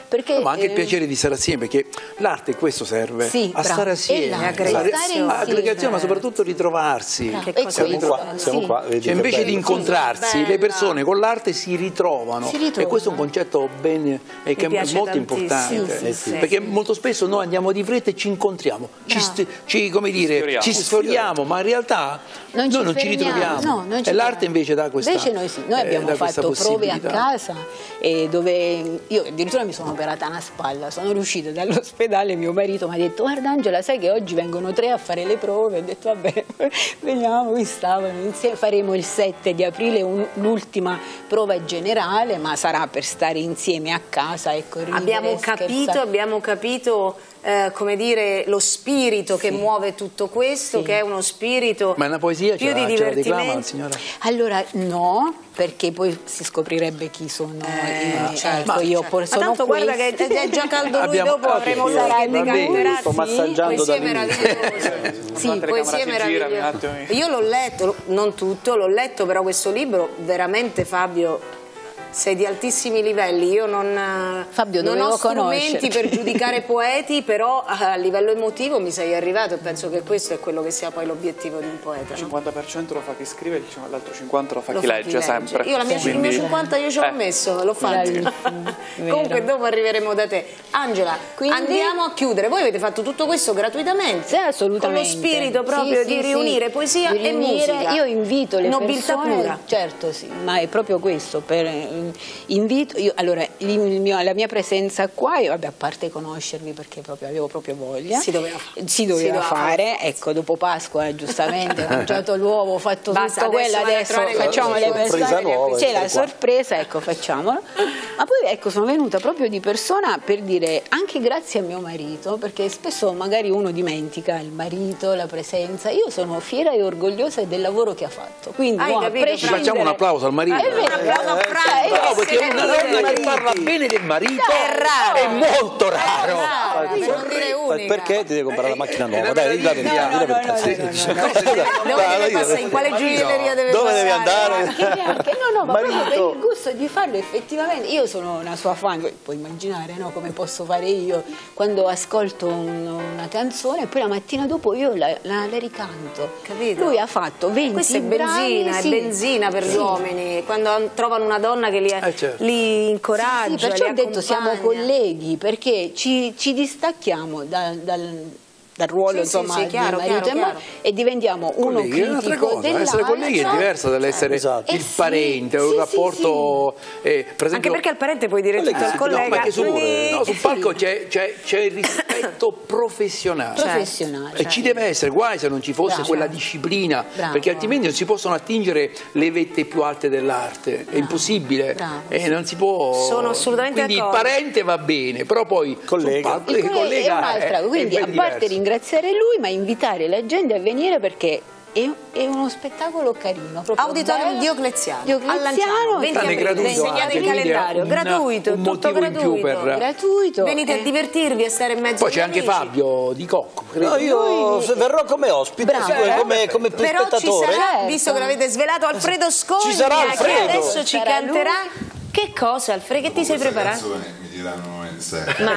Perché, no, ma anche eh, il piacere di stare assieme, perché l'arte questo serve, sì, a bravo, stare assieme, aggregazione, aggregazione, ma soprattutto ritrovarsi. Che Ecco, cosa Siamo qua, siamo sì. qua, vedi Cioè, che invece bello. di incontrarsi, Bella. le persone con l'arte si ritrovano, Si ritrovano. e questo è un concetto ben, eh, che è piace molto tantissimo. importante, Sì, sì, perché sì. molto spesso noi andiamo di fretta e ci incontriamo, ci, st- ci, come dire, Sfioriamo. ci sforiamo, ma in realtà Non ci noi non ci fermiamo, ritroviamo. no, non ci E l'arte fermiamo. invece dà questa Invece noi sì, noi eh, abbiamo dà questa fatto prove a possibilità. casa e dove io addirittura mi sono operata una spalla, sono riuscita dall'ospedale, mio marito mi ha detto guarda Angela, sai che oggi vengono tre a fare le prove, ho detto vabbè veniamo, qui stavano insieme, faremo il sette di aprile un, l'ultima prova generale, ma sarà per stare insieme a casa, ecco, ridere, Abbiamo capito, scherzare. abbiamo capito eh, come dire, lo spirito che muove tutto questo, Sì. che è uno spirito Ma è una poesia, più ce la, di ce la declama la divertimento. signora? Allora no, perché poi si scoprirebbe chi sono io, certo, ecco, io certo. por- Ma sono tanto guarda che questi. è già caldo lui, Abbiamo- dopo ok, avremo lui sarà che lui. decanterà. Sto massaggiando Poesie da lì. meravigliose. Sì, La telecamera poesie si gira, meravigliose. un attimo. Io l'ho letto, lo- non tutto, l'ho letto, però questo libro veramente, Fabio, sei di altissimi livelli. Io non, Fabio, non ho dovevo strumenti conoscerti. per giudicare poeti, però a livello emotivo mi sei arrivato e penso che questo è quello che sia poi l'obiettivo di un poeta. Il no? cinquanta per cento lo fa chi scrive, l'altro cinquanta per cento lo fa Lo chi fa legge, chi legge. sempre. Io la mia Quindi- il mio cinquanta io ce l'ho Eh. messo, l'ho fatto. Bravissimo, vero. Comunque dopo arriveremo da te. Angela, Quindi- andiamo a chiudere. Voi avete fatto tutto questo gratuitamente? Sì, assolutamente. Con lo spirito proprio Sì, di sì, riunire sì. poesia Di riunire, e musica. Io invito le Nobiltà persone, pura. certo sì, ma è proprio questo, per, eh, invito, io, allora, il mio- la mia presenza qua, io, vabbè, a parte conoscervi perché proprio, avevo proprio voglia, Si doveva fare. si doveva Si doveva fare, ecco, dopo Pasqua giustamente ho mangiato l'uovo, ho fatto Basta, tutto quello, adesso vado a adesso trovare facciamo le le sorpresa persone, nuova, c'è la ecco qua. sorpresa, ecco, facciamolo. Ma poi ecco, sono venuta proprio di persona per dire anche grazie a mio marito, perché spesso magari uno dimentica il marito, la presenza. Io sono fiera e orgogliosa del lavoro che ha fatto. Quindi Hai no, a capito, Ci prescindere- facciamo un applauso al marito. È vero. Un applauso a Franco. Eh, No, perché sì, una sì, donna sì. che parla bene del marito È raro. è molto raro. Rara, per non dire unica. Perché ti devi comprare la macchina nuova? Eh, Dai, dilla la verità, no, dilla la no, verità. no, sì. no, no, Sì. no, Dove deve passare? In quale gioielleria deve Dove passare? devi andare? Anche, anche, no, no, ma proprio per Marito. il gusto di farlo effettivamente. Io sono una sua fan, puoi immaginare, no, come posso fare io quando ascolto un- una canzone e poi la mattina dopo io la, la- la ricanto. Capito? Lui ha fatto venti Questa è brani, benzina, sì. è benzina per Sì. gli uomini, quando trovano una donna che li, Eh, certo. li incoraggia, Sì, perciò li ho detto siamo accompagna. colleghi, perché ci, ci distacchiamo dal, dal- dal ruolo Sì, sì, insomma, sì, di chiaro, marito chiaro, e moglie chiaro. e diventiamo uno Colleghi, è un'altra critico cosa, dell'altro. essere colleghi è diverso dall'essere Esatto. il Eh sì, parente, sì, un sì, rapporto eh, per Anche esempio, perché al parente puoi dire tutto al sì, collega. no, ma che sul, quindi- no, sul palco c'è, c'è- c'è il rispetto professionale. Professionale. E ci deve essere, guai se non ci fosse Bravo. quella disciplina, Bravo. perché altrimenti non si possono attingere le vette più alte dell'arte, è impossibile, Bravo. e non si può. Sono assolutamente Quindi d'accordo. il parente va bene, però poi Collega. sul palco Il il collega collega è un'altra, è- quindi è a ben parte diverso. ringraziare lui, ma invitare la gente a venire perché è, è uno spettacolo carino. proprio Auditorium bello. Diocleziano, a Diocleziano, Lanciano, venti Tanto è aprile, gratuito segnate anche, il quindi è calendario, un- gratuito, un tutto motivo in più gratuito. per- gratuito. Venite a eh. divertirvi, a stare in mezzo Poi c'è agli anche amici. Fabio Di Cocco, credo. No, io se verrò come ospite, Bravo. sì, come, come Però ci spettatore. sarà, Certo. visto che l'avete svelato, Alfredo Scogna, Ci sarà che Alfredo. adesso ci Sarà canterà. Che cosa, Alfredo? Che ti sei preparato? Mi diranno in sé. Ma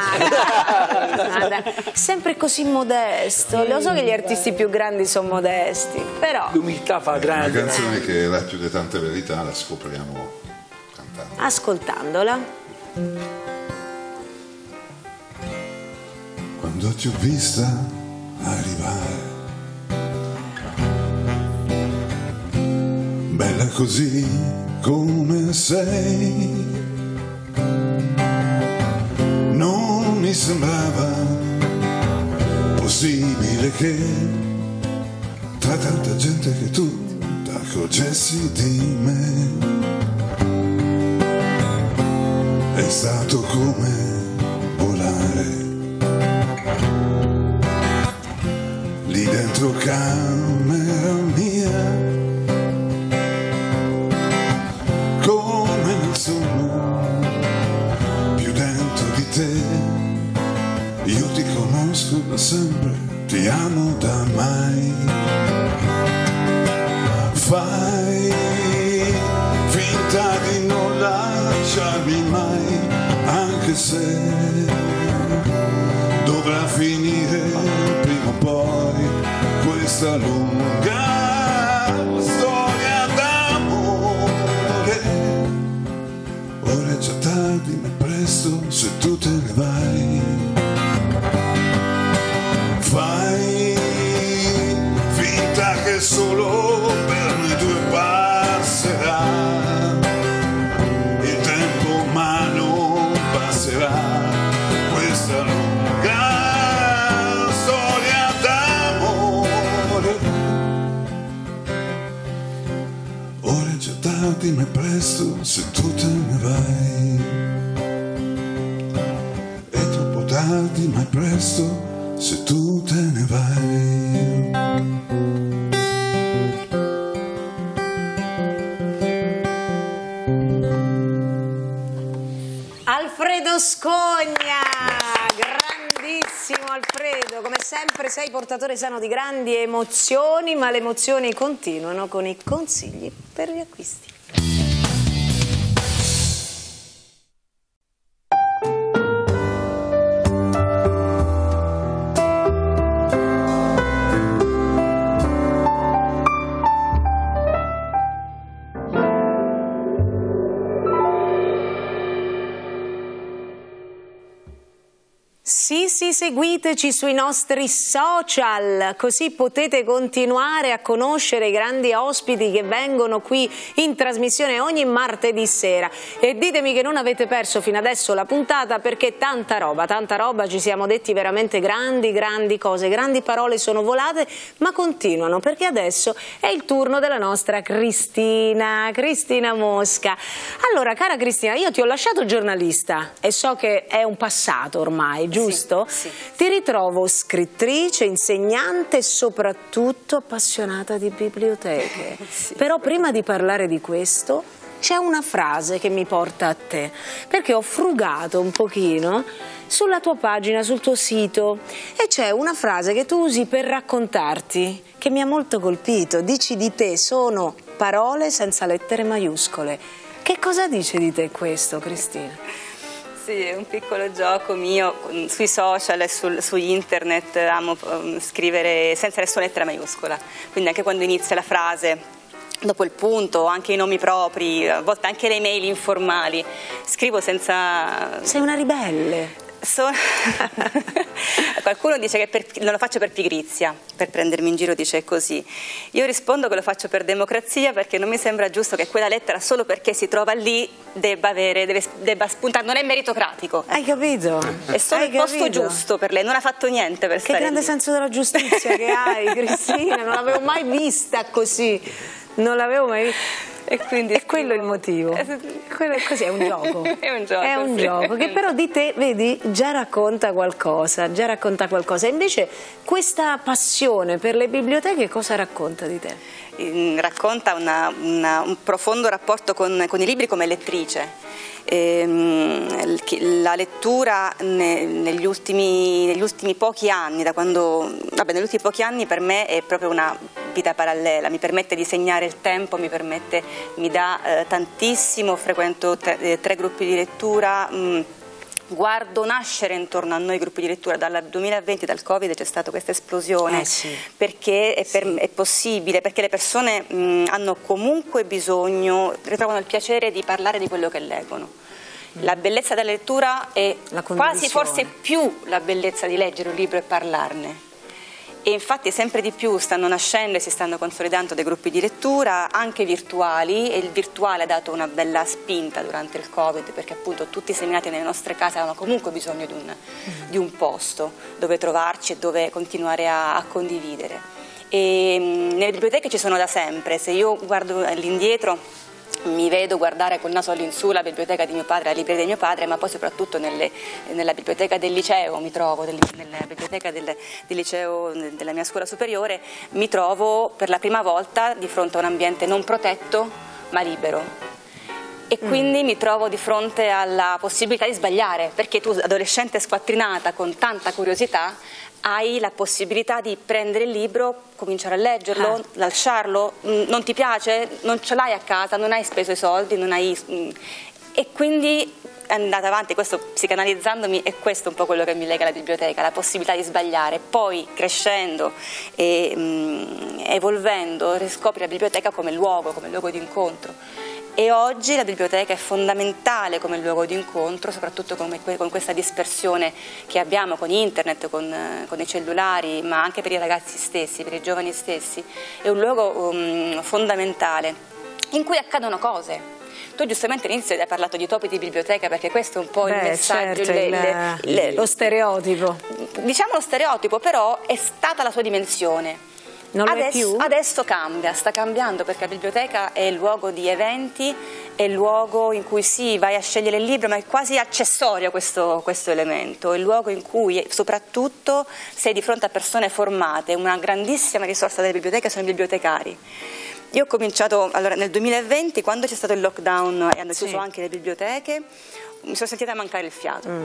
ma dai, sempre così modesto. Lo so che gli artisti più grandi sono modesti, però L'umiltà fa Una grande. canzone che racchiude tante verità, la scopriamo cantando. ascoltandola. Quando ti ho vista arrivare, bella così come sei, non mi sembrava possibile che tra tanta gente che tu ti accorgessi di me. È stato come volare lì dentro camera mia, come nel sonno, più dentro di te. Io ti conosco da sempre, ti amo da mai. Fai finta di non lasciarmi mai, anche anche se dovrà finire prima o poi questa lunga storia d'amore. Ora è già tardi, ma presto se tu te ne vai. Fai finta che solo per noi due passerà il tempo, ma non passerà questa lunga storia d'amore. Ora è già tardi, ma è presto se tu te ne vai. È troppo tardi, ma è presto se tu te ne vai. Alfredo Scogna, grandissimo Alfredo, come sempre sei portatore sano di grandi emozioni, ma le emozioni continuano con i consigli per gli acquisti. Sì, sì, seguiteci sui nostri social, così potete continuare a conoscere i grandi ospiti che vengono qui in trasmissione ogni martedì sera. E ditemi che non avete perso fino adesso la puntata, perché tanta roba, tanta roba, ci siamo detti veramente grandi, grandi cose, grandi parole sono volate, ma continuano, perché adesso è il turno della nostra Cristina, Cristina Mosca. Allora, cara Cristina, io ti ho lasciato giornalista e so che è un passato ormai, giusto? Sì, sì. Ti ritrovo scrittrice, insegnante e soprattutto appassionata di biblioteche. Sì. Però prima di parlare di questo c'è una frase che mi porta a te, perché ho frugato un pochino sulla tua pagina, sul tuo sito, e c'è una frase che tu usi per raccontarti che mi ha molto colpito. Dici di te: sono parole senza lettere maiuscole. Che cosa dice di te questo, Cristina? Sì, è un piccolo gioco mio sui social e sul, su internet. Amo um, scrivere senza nessuna lettera maiuscola, quindi anche quando inizia la frase, dopo il punto, anche i nomi propri, a volte anche le email informali, scrivo senza... Sei una ribelle. So... Qualcuno dice che per... non lo faccio per pigrizia, per prendermi in giro, dice così. Io rispondo che lo faccio per democrazia, perché non mi sembra giusto che quella lettera, solo perché si trova lì, debba avere, deve, debba spuntare. Non è meritocratico. Hai capito? È solo hai il posto capito? giusto per lei, non ha fatto niente per che stare grande lì. senso della giustizia che hai, Cristina, non l'avevo mai vista così, non l'avevo mai vista. E quindi è quello il motivo. Quello, così è un gioco. È un gioco, è un sì. gioco che però di te, vedi, già racconta qualcosa, già racconta qualcosa. Invece questa passione per le biblioteche cosa racconta di te? Racconta una, una, un profondo rapporto con, con i libri come lettrice. Ehm, la lettura ne, negli, ultimi, negli ultimi pochi anni, da quando, vabbè, negli ultimi pochi anni per me è proprio una vita parallela, mi permette di segnare il tempo, mi permette, mi dà eh, tantissimo, frequento tre, eh, tre gruppi di lettura. Mh, Guardo nascere intorno a noi gruppi di lettura. Dal duemilaventi, dal Covid, c'è stata questa esplosione, eh sì. perché è, per, sì. è possibile, perché le persone mh, hanno comunque bisogno, ritrovano il piacere di parlare di quello che leggono. Mm. La bellezza della lettura è quasi forse più la bellezza di leggere un libro e parlarne. E infatti sempre di più stanno nascendo e si stanno consolidando dei gruppi di lettura anche virtuali, e il virtuale ha dato una bella spinta durante il Covid, perché appunto tutti seminati nelle nostre case avevano comunque bisogno di un, mm. di un posto dove trovarci e dove continuare a, a condividere. E mh, nelle biblioteche ci sono da sempre. Se io guardo all'indietro mi vedo guardare col naso all'insù la biblioteca di mio padre, la libreria di mio padre, ma poi soprattutto nelle, nella biblioteca del liceo mi trovo, del, nella biblioteca del, del liceo della mia scuola superiore, mi trovo per la prima volta di fronte a un ambiente non protetto ma libero. E quindi mm. mi trovo di fronte alla possibilità di sbagliare, perché tu, adolescente squattrinata con tanta curiosità, hai la possibilità di prendere il libro, cominciare a leggerlo, ah. lasciarlo, non ti piace, non ce l'hai a casa, non hai speso i soldi, non hai... e quindi è andata avanti, questo psicanalizzandomi, è questo un po' quello che mi lega alla biblioteca, la possibilità di sbagliare, poi crescendo e mh, evolvendo riscopri la biblioteca come luogo, come luogo di incontro. E oggi la biblioteca è fondamentale come luogo di incontro, soprattutto con, con questa dispersione che abbiamo con internet, con, con i cellulari, ma anche per i ragazzi stessi, per i giovani stessi. È un luogo um, fondamentale in cui accadono cose. Tu giustamente all'inizio hai parlato di topi di biblioteca, perché questo è un po' Beh, il messaggio, certo, le, il, le, le, lo stereotipo. Diciamo lo stereotipo, però è stata la sua dimensione. Non lo adesso, è più? Adesso cambia, sta cambiando, perché la biblioteca è il luogo di eventi, è il luogo in cui sì, vai a scegliere il libro, ma è quasi accessorio questo, questo elemento, è il luogo in cui soprattutto sei di fronte a persone formate. Una grandissima risorsa delle biblioteche sono i bibliotecari. Io ho cominciato allora, nel duemilaventi, quando c'è stato il lockdown e hanno chiuso sì. anche le biblioteche, mi sono sentita mancare il fiato. Mm.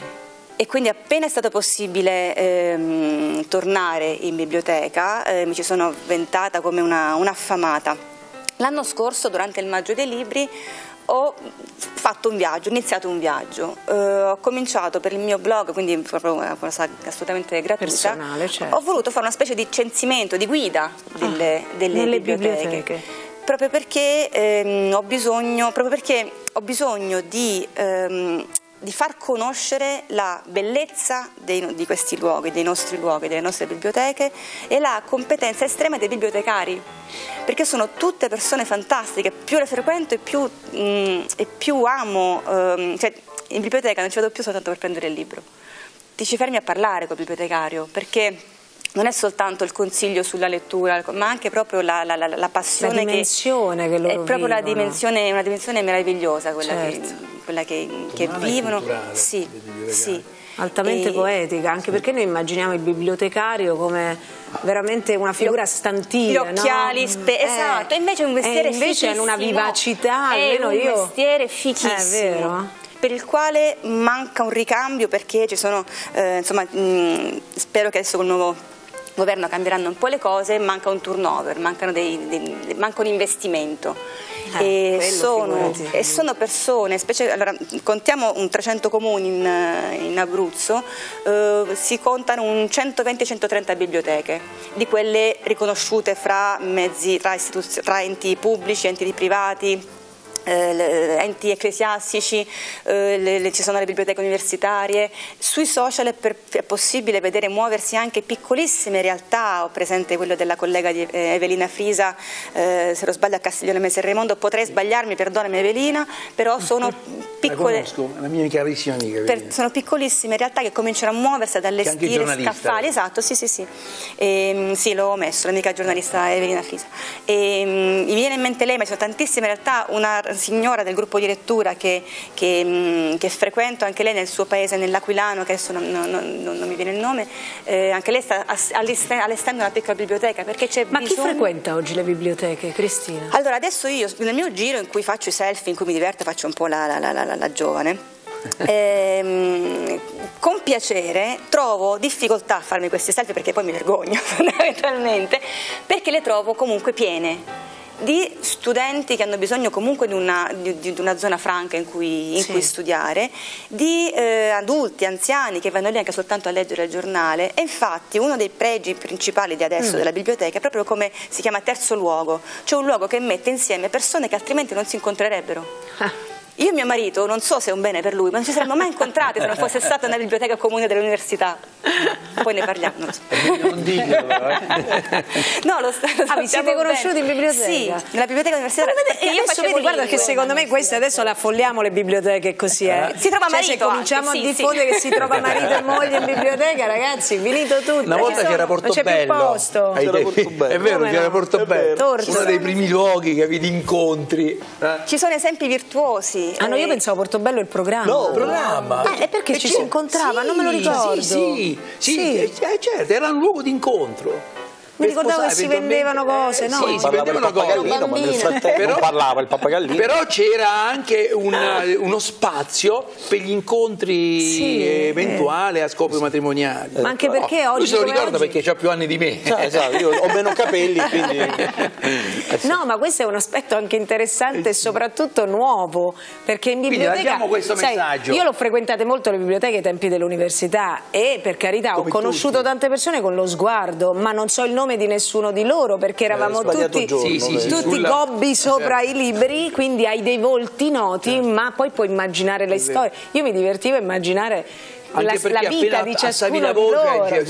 E quindi appena è stato possibile ehm, tornare in biblioteca eh, mi ci sono ventata come una, un'affamata. L'anno scorso, durante il Maggio dei Libri, ho fatto un viaggio, ho iniziato un viaggio. Eh, ho cominciato per il mio blog, quindi proprio una cosa assolutamente gratuita. Personale, certo. Ho voluto fare una specie di censimento, di guida delle, ah, delle nelle biblioteche. biblioteche. Proprio perché ehm, ho bisogno, proprio perché ho bisogno di... Ehm, di far conoscere la bellezza dei, di questi luoghi, dei nostri luoghi, delle nostre biblioteche, e la competenza estrema dei bibliotecari, perché sono tutte persone fantastiche. Più le frequento e più, mh, e più amo, ehm, cioè in biblioteca non ci vado più soltanto per prendere il libro, ti ci fermi a parlare col bibliotecario, perché non è soltanto il consiglio sulla lettura, ma anche proprio la, la, la, la passione, la dimensione che, che loro è proprio vivono. La dimensione, una dimensione meravigliosa quella certo. che, quella che, che vivono. Sì, sì. Altamente e... poetica, anche perché noi immaginiamo il bibliotecario come veramente una figura stantile, gli occhiali, no? spe... eh, esatto, invece è un mestiere invece hanno una vivacità, è almeno un io... mestiere fichissimo. È vero. Per il quale manca un ricambio, perché ci sono, eh, insomma, mh, spero che adesso col nuovo governo cambieranno un po' le cose, manca un turnover, mancano dei, dei, manca un investimento. Eh, e, sono, e sono persone, specie, allora, contiamo un trecento comuni in, in Abruzzo, eh, si contano un centoventi centotrenta biblioteche, di quelle riconosciute fra, mezzi, tra, tra enti pubblici, enti privati, Eh, enti ecclesiastici, eh, le, le, ci sono le biblioteche universitarie. Sui social è, per, è possibile vedere muoversi anche piccolissime realtà. Ho presente quello della collega di eh, Evelina Frisa, eh, se non sbaglio a Castiglione Messer Raimondo, potrei sbagliarmi, perdonami Evelina, però sono piccole, la conosco, è una mia carissima amica, per, sono piccolissime realtà che cominciano a muoversi, ad allestire scaffali. Esatto, sì sì sì, e, sì l'ho messo, l'amica giornalista Evelina Frisa. E, mi viene in mente lei, ma ci sono tantissime realtà. Una signora del gruppo di lettura che, che, che frequento anche lei nel suo paese, nell'Aquilano, che adesso non, non, non, non mi viene il nome, eh, anche lei sta allestendo una piccola biblioteca, perché c'è Ma bisogno... chi frequenta oggi le biblioteche, Cristina? Allora adesso io nel mio giro in cui faccio i selfie, in cui mi diverto, faccio un po' la, la, la, la, la giovane, ehm, con piacere trovo difficoltà a farmi questi selfie, perché poi mi vergogno fondamentalmente, perché le trovo comunque piene di studenti che hanno bisogno comunque di una, di, di una zona franca in cui, in sì. cui studiare, di eh, adulti, anziani che vanno lì anche soltanto a leggere il giornale. E infatti uno dei pregi principali di adesso mm. della biblioteca è proprio come si chiama terzo luogo, cioè un luogo che mette insieme persone che altrimenti non si incontrerebbero. Ah. Io e mio marito, non so se è un bene per lui, ma non ci saremmo mai incontrati se non fosse stata nella biblioteca comune dell'università. Poi ne parliamo, non lo so. Non dico, no, lo st- ah, vi siete conosciuti in biblioteca? Sì, nella biblioteca universitaria. E io adesso vedi, guarda che secondo me queste adesso le affolliamo le biblioteche, così è. Si trova cioè, marito se cominciamo anche, a sì, diffondere sì. che si trova marito e moglie in biblioteca, ragazzi, finito tutto. Una volta c'era Portobello. Non c'è più posto. C'era Portobello. È vero, c'era Portobello. Uno dei primi luoghi che avevi di incontri. Eh? Ci sono esempi virtuosi. Ah no, io pensavo Portobello il programma. No, il programma. Ah, è perché e ci c'è... si incontrava, sì, non me lo ricordo. Sì, sì, sì, sì. Eh, certo, era un luogo di incontro. Mi ricordavo che si vendevano cose, no? Sì, si vendevano cose, ma nel frattempo non parlava il pappagallino. Però c'era anche un, uno spazio per gli incontri sì, eventuali a scopi matrimoniali. Ma anche perché oggi... Lui se lo ricorda oggi... perché ha più anni di me. Esatto, io ho meno capelli, quindi... No, ma questo è un aspetto anche interessante e soprattutto nuovo, perché in biblioteca... Quindi diamo questo sai, messaggio. Io l'ho frequentate molto le biblioteche ai tempi dell'università e per carità Come ho conosciuto tutti. tante persone con lo sguardo, ma non so il nome di nessuno di loro perché eravamo eh, tutti, giorno, sì, sì, sì, tutti sulla... gobbi sopra certo. i libri, quindi hai dei volti noti, certo. ma poi puoi immaginare le storie. Io mi divertivo a immaginare la, la vita di ciascuno la di voce, loro.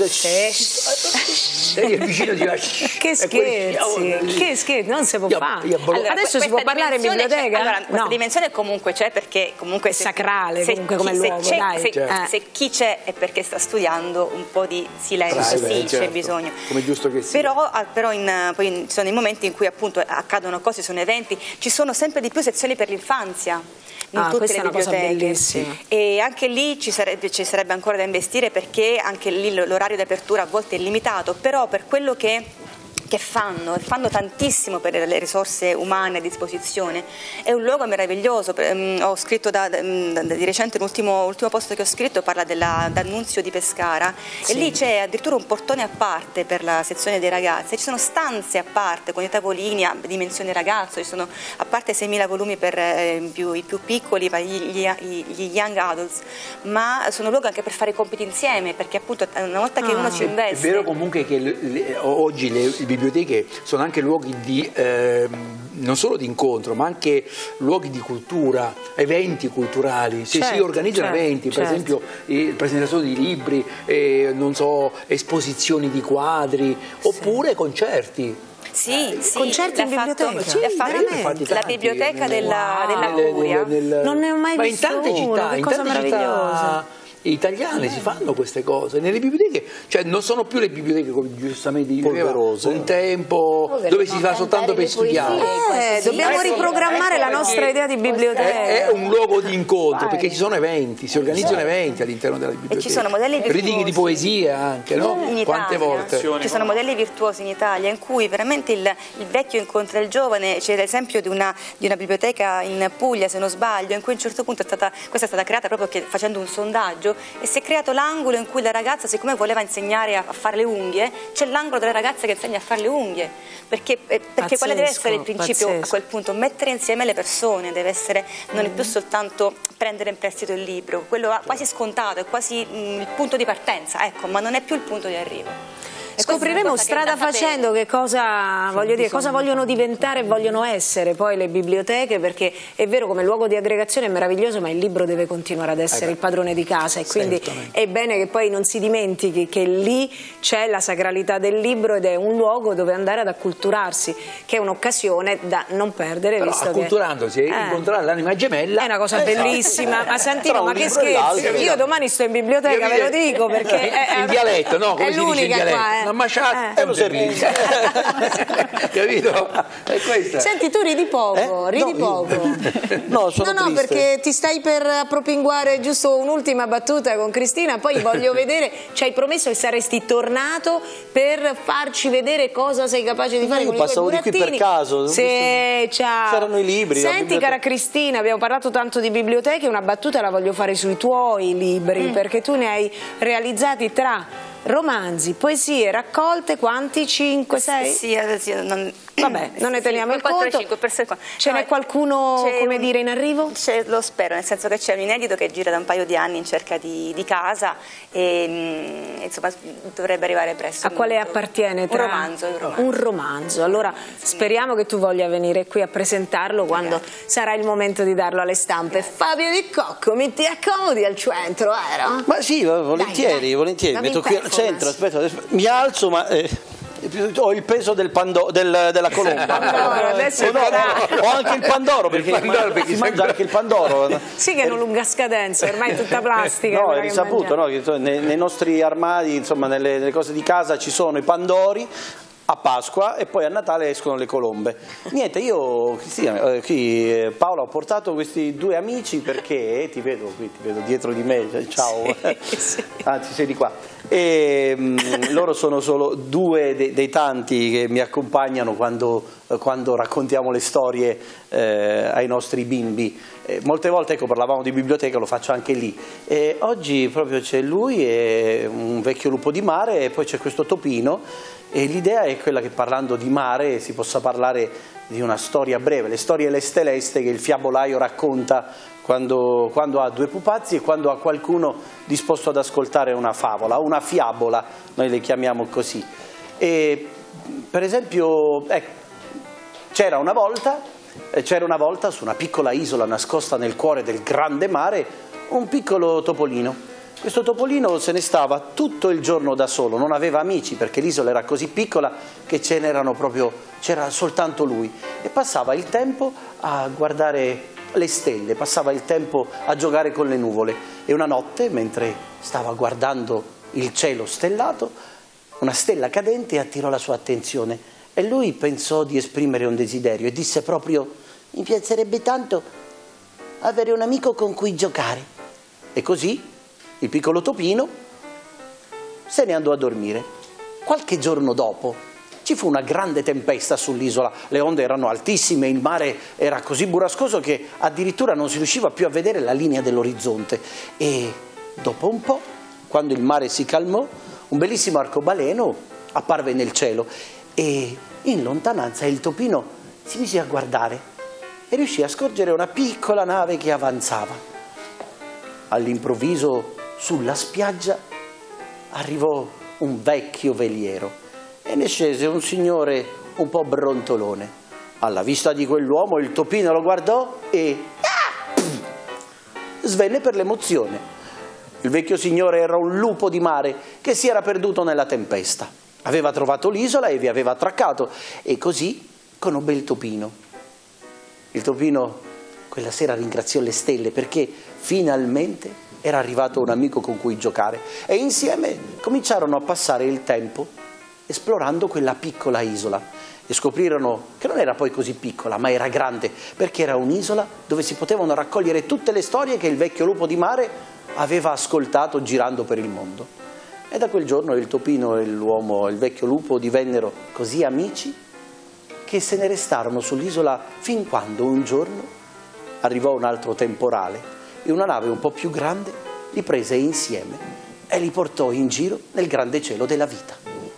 Sì. E il vicino diceva che scherzi, che scherzi, non si può fare. Allora, adesso si può parlare in biblioteca? Allora, questa no. dimensione comunque c'è perché comunque è se, sacrale se, comunque come se, luogo, se, dai. se, Certo. se chi c'è è perché sta studiando, un po' di silenzio, Sì, sì, certo. c'è bisogno. Come giusto che sia. Però, però in, poi ci sono i momenti in cui appunto accadono cose, sono eventi, ci sono sempre di più sezioni per l'infanzia. In ah, tutte questa le è una cosa biblioteche bellissima. E anche lì ci sarebbe, ci sarebbe ancora da investire perché anche lì l'orario di apertura a volte è limitato, però per quello che che fanno, e fanno tantissimo per le risorse umane a disposizione. È un luogo meraviglioso. Ho scritto da, da, di recente, l'ultimo ultimo posto che ho scritto parla dell'Annunzio di Pescara, sì. E lì c'è addirittura un portone a parte per la sezione dei ragazzi, ci sono stanze a parte con i tavolini a dimensione ragazzo, ci sono a parte seimila volumi per eh, più, i più piccoli, gli, gli, gli young adults, ma sono luoghi anche per fare i compiti insieme, perché appunto una volta che ah. uno ci investe... È vero comunque che le, le, oggi le biblioteche sono anche luoghi di eh, non solo di incontro ma anche luoghi di cultura, eventi culturali, se certo, si organizzano certo, eventi, per certo. esempio eh, presentazioni di libri, eh, non so, esposizioni di quadri, sì. oppure concerti. Sì, sì, concerti in biblioteca, sì, fatto, la biblioteca della, wow. della Curia. Nel, nel, non ne ho mai ma visto in tante città, uno, che in cosa tante meravigliosa. Città italiane si fanno queste cose nelle biblioteche, cioè non sono più le biblioteche come giustamente diceva un tempo oh, dove si fa soltanto per studiare. Eh, dobbiamo ecco, riprogrammare ecco la nostra idea di biblioteca. È, è un luogo di incontro Vai. perché ci sono eventi, si organizzano certo. eventi all'interno della biblioteca. E ci sono modelli virtuosi. Reading di poesia anche, no? In Quante Italia. volte? Ci sono modelli virtuosi in Italia in cui veramente il, il vecchio incontra il giovane. C'è l'esempio di una, di una biblioteca in Puglia, se non sbaglio, in cui a un certo punto è stata, questa è stata creata proprio che, facendo un sondaggio e si è creato l'angolo in cui la ragazza, siccome voleva insegnare a, a fare le unghie, c'è l'angolo della ragazza che insegna a fare le unghie, perché, eh, perché pazzesco, quale deve essere il principio pazzesco. A quel punto? Mettere insieme le persone, deve essere, non è più soltanto prendere in prestito il libro, quello è quasi scontato, è quasi mh, il punto di partenza, ecco, ma non è più il punto di arrivo. E scopriremo strada facendo che cosa, voglio dire, cosa vogliono diventare e vogliono essere poi le biblioteche, perché è vero come luogo di aggregazione è meraviglioso, ma il libro deve continuare ad essere eh il padrone di casa e quindi è bene che poi non si dimentichi che lì c'è la sacralità del libro ed è un luogo dove andare ad acculturarsi, che è un'occasione da non perdere. Però visto acculturandosi, che, eh, incontrare l'anima gemella è una cosa esatto. bellissima. Ma Santino, ma che scherzi, io domani sto in biblioteca, ve lo dico, perché è, in dialetto, no? Come è si dice in dialetto? Qua, eh. Una masciata eh. è un servizio. Capito? È questa. Senti, tu ridi poco, eh? ridi no, poco. No, sono no, no, triste. perché ti stai per appropinguare giusto un'ultima battuta con Cristina, poi voglio vedere, ci hai promesso che saresti tornato per farci vedere cosa sei capace di fare io con passavo i tuoi di qui per caso. Sì, ciao. C'erano i libri. Senti, cara Cristina, abbiamo parlato tanto di biblioteche, una battuta la voglio fare sui tuoi libri, mm. perché tu ne hai realizzati tra romanzi, poesie, raccolte, quanti? cinque, sei? Sì, sì, non... Vabbè, non ne teniamo il conto. Ce n'è qualcuno, come un... dire, in arrivo? Lo spero, nel senso che c'è un inedito che gira da un paio di anni in cerca di, di casa e insomma dovrebbe arrivare presto. A quale appartiene? Tra... Un romanzo, un romanzo. Un romanzo. Allora speriamo che tu voglia venire qui a presentarlo quando okay. sarà il momento di darlo alle stampe. Okay. Fabio Di Cocco, mi ti accomodi al centro, vero? Ma sì, volentieri, dai, dai. volentieri. Metto qui al centro, aspetta, adesso mi alzo, ma... Eh... ho il peso del pando, del, della colomba. Pandoro, adesso oh, no, no, ho anche il pandoro perché, il pandoro, perché si mangia anche il pandoro. Sì, che è una lunga scadenza, ormai è tutta plastica. No, è risaputo, no? Che nei, nei nostri armadi, insomma, nelle, nelle cose di casa ci sono i pandori. a Pasqua e poi a Natale escono le colombe. Niente, io Cristina, eh, qui eh, Paola, ho portato questi due amici perché eh, ti vedo qui, ti vedo dietro di me, ciao, sì, sì. Anzi sei di qua. E, mh, loro sono solo due de dei tanti che mi accompagnano quando, eh, quando raccontiamo le storie eh, ai nostri bimbi. Eh, molte volte, ecco, parlavamo di biblioteca, lo faccio anche lì. E oggi proprio c'è lui, e un vecchio lupo di mare, e poi c'è questo topino. E l'idea è quella che, parlando di mare, si possa parlare di una storia breve, le storie leste leste che il fiabolaio racconta quando, quando ha due pupazzi e quando ha qualcuno disposto ad ascoltare una favola, una fiabola, noi le chiamiamo così. E, per esempio, ecco, c'era una volta, c'era una volta su una piccola isola nascosta nel cuore del grande mare un piccolo topolino. Questo topolino se ne stava tutto il giorno da solo, non aveva amici perché l'isola era così piccola che ce n'erano proprio, c'era soltanto lui, e passava il tempo a guardare le stelle, passava il tempo a giocare con le nuvole. E una notte, mentre stava guardando il cielo stellato, una stella cadente attirò la sua attenzione e lui pensò di esprimere un desiderio e disse proprio: mi piacerebbe tanto avere un amico con cui giocare. E così il piccolo topino se ne andò a dormire. Qualche giorno dopo ci fu una grande tempesta sull'isola, le onde erano altissime, il mare era così burrascoso che addirittura non si riusciva più a vedere la linea dell'orizzonte. E dopo un po', quando il mare si calmò, un bellissimo arcobaleno apparve nel cielo e in lontananza il topino si mise a guardare e riuscì a scorgere una piccola nave che avanzava. All'improvviso, sulla spiaggia arrivò un vecchio veliero e ne scese un signore un po' brontolone. Alla vista di quell'uomo il topino lo guardò e ah! svenne per l'emozione. Il vecchio signore era un lupo di mare che si era perduto nella tempesta. Aveva trovato l'isola e vi aveva attraccato, e così conobbe il topino. Il topino quella sera ringraziò le stelle perché finalmente era arrivato un amico con cui giocare, e insieme cominciarono a passare il tempo esplorando quella piccola isola, e scoprirono che non era poi così piccola, ma era grande, perché era un'isola dove si potevano raccogliere tutte le storie che il vecchio lupo di mare aveva ascoltato girando per il mondo. E da quel giorno il topino e l'uomo, il vecchio lupo, divennero così amici che se ne restarono sull'isola fin quando un giorno arrivò un altro temporale e una nave un po' più grande li prese insieme e li portò in giro nel grande cielo della vita.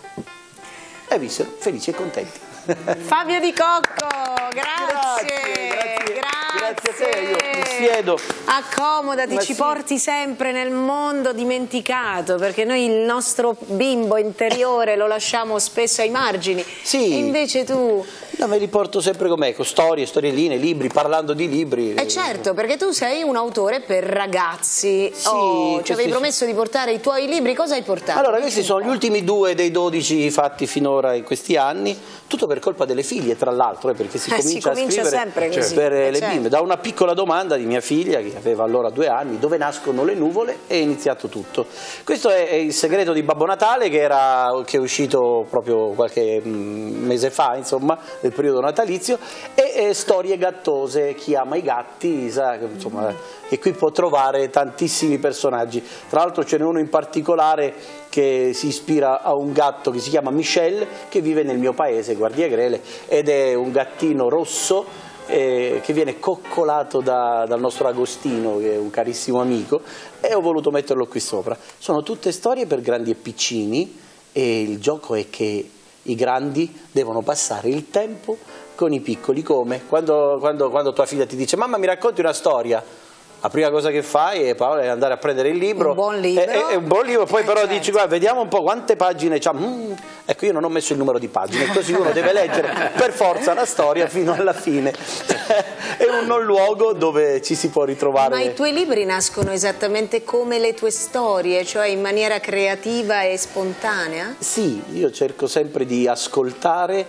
E vissero felici e contenti. Fabio Di Cocco, grazie. Grazie, grazie, grazie. grazie a te, io mi siedo. Accomodati, Ma ci sì. porti sempre nel mondo dimenticato, perché noi il nostro bimbo interiore lo lasciamo spesso ai margini. Sì. E invece tu... No, me li porto sempre con me, con storie, storielline, libri, parlando di libri. Eh certo, perché tu sei un autore per ragazzi. Sì, oh, ci avevi questi- promesso di portare i tuoi libri, cosa hai portato? Allora, questi sono gli ultimi due dei dodici fatti finora in questi anni, tutto per colpa delle figlie, tra l'altro, eh, perché si Eh, si comincia a comincia scrivere sempre così, per eh, le certo. bimbe. Da una piccola domanda di mia figlia, che aveva allora due anni, dove nascono le nuvole, è iniziato tutto. Questo è, è il segreto di Babbo Natale, che, era, che è uscito proprio qualche mm, mese fa, insomma, nel periodo natalizio, e, e storie gattose. Chi ama i gatti sa che, insomma, e qui può trovare tantissimi personaggi. Tra l'altro ce n'è uno in particolare che si ispira a un gatto che si chiama Michel, che vive nel mio paese, Guardiagrele, ed è un gattino rosso eh, che viene coccolato da, dal nostro Agostino, che è un carissimo amico, e ho voluto metterlo qui sopra. Sono tutte storie per grandi e piccini, e il gioco è che i grandi devono passare il tempo con i piccoli. Come? Quando, quando, quando tua figlia ti dice: mamma, mi racconti una storia? La prima cosa che fai è, Paola, è andare a prendere il libro. Un buon libro. È, è un buon libro, poi Eh, però certo. dici: guarda, vediamo un po' quante pagine c'ha. Mm, ecco, io non ho messo il numero di pagine, così uno deve leggere per forza la storia fino alla fine. È un luogo dove ci si può ritrovare. Ma i tuoi libri nascono esattamente come le tue storie, cioè in maniera creativa e spontanea? Sì, io cerco sempre di ascoltare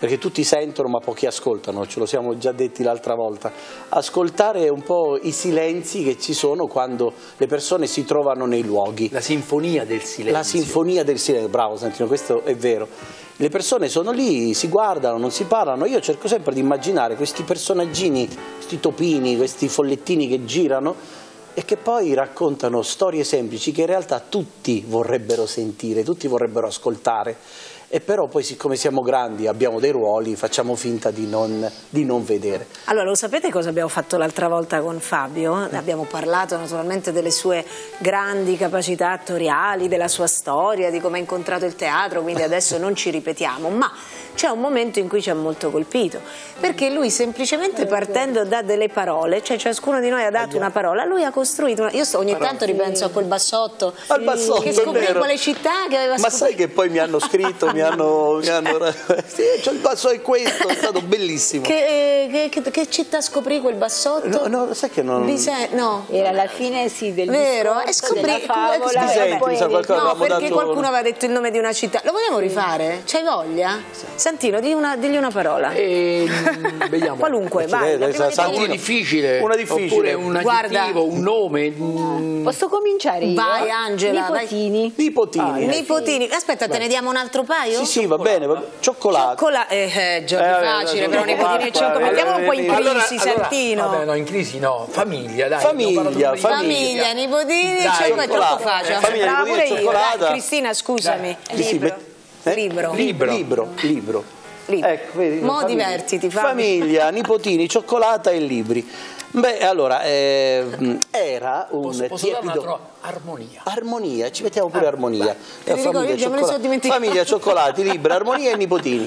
perché tutti sentono ma pochi ascoltano, ce lo siamo già detti l'altra volta. Ascoltare un po' i silenzi che ci sono quando le persone si trovano nei luoghi. La sinfonia del silenzio. La sinfonia del silenzio, bravo Santino, questo è vero. Le persone sono lì, si guardano, non si parlano. Io cerco sempre di immaginare questi personaggini, questi topini, questi follettini che girano e che poi raccontano storie semplici che in realtà tutti vorrebbero sentire, tutti vorrebbero ascoltare. E però poi siccome siamo grandi, abbiamo dei ruoli, facciamo finta di non, di non vedere. Allora, lo sapete cosa abbiamo fatto l'altra volta con Fabio? Eh. Abbiamo parlato naturalmente delle sue grandi capacità attoriali, della sua storia, di come ha incontrato il teatro, quindi adesso non ci ripetiamo, ma c'è un momento in cui ci ha molto colpito, perché lui semplicemente partendo da delle parole, cioè ciascuno di noi ha dato una parola, lui ha costruito una... Io sto, ogni tanto ripenso a quel bassotto, Al bassotto, che scoprì è vero. quale città che aveva Ma scoperto. sai che poi mi hanno scritto, mi hanno... Mi hanno... Sì, cioè il basso è questo, è stato bellissimo. Che, che, che, che città scoprì quel bassotto? No, no, sai che non... Bise... no. Era alla fine sì del Vero? E discorso, scoprì della favola, Bisenti, e poi mi sa qualcosa No, avevamo perché dato- qualcuno aveva detto il nome di una città. Lo vogliamo rifare? C'hai voglia? Santino, digli una, digli una parola. E, mm, vediamo. Qualunque, vai. la prima che ti Santino. viene. Una difficile, Una difficile. oppure un Guarda. aggettivo, un nome. mm, Posso cominciare io? Vai, Angela, vai. Nipotini. Nipotini. Nipotini. Aspetta, te ne diamo un altro paio? Sì, sì, va bene, va bene. Cioccolato. Cioccolato. Eh, eh, giochi Eh, facile, eh, però nipotini e guarda, cioccolato. Mettiamolo un po' in allora- crisi, Santino. Vabbè, no, in crisi no. Famiglia, dai. Famiglia, abbiamo parlato prima di Famiglia, nipotini e Dai, cioccolato. È troppo cioccolato. facile. Famiglia, Bravo nipotini e pure io. cioccolata. Dai, Cristina, scusami. Sì, sì, met- eh? Libro. Libro. Libro, libro. Libro. Ecco, vedi, Mo' famiglia. divertiti, Fabio. Famiglia, nipotini, cioccolata e libri. Beh, allora, eh, era un Posso, posso dare tiepido... un'altra armonia? Armonia, ci mettiamo pure armonia. Te li ricordi? Io già me ne sono dimenticato. Famiglia, cioccolati, libri, armonia e nipotini.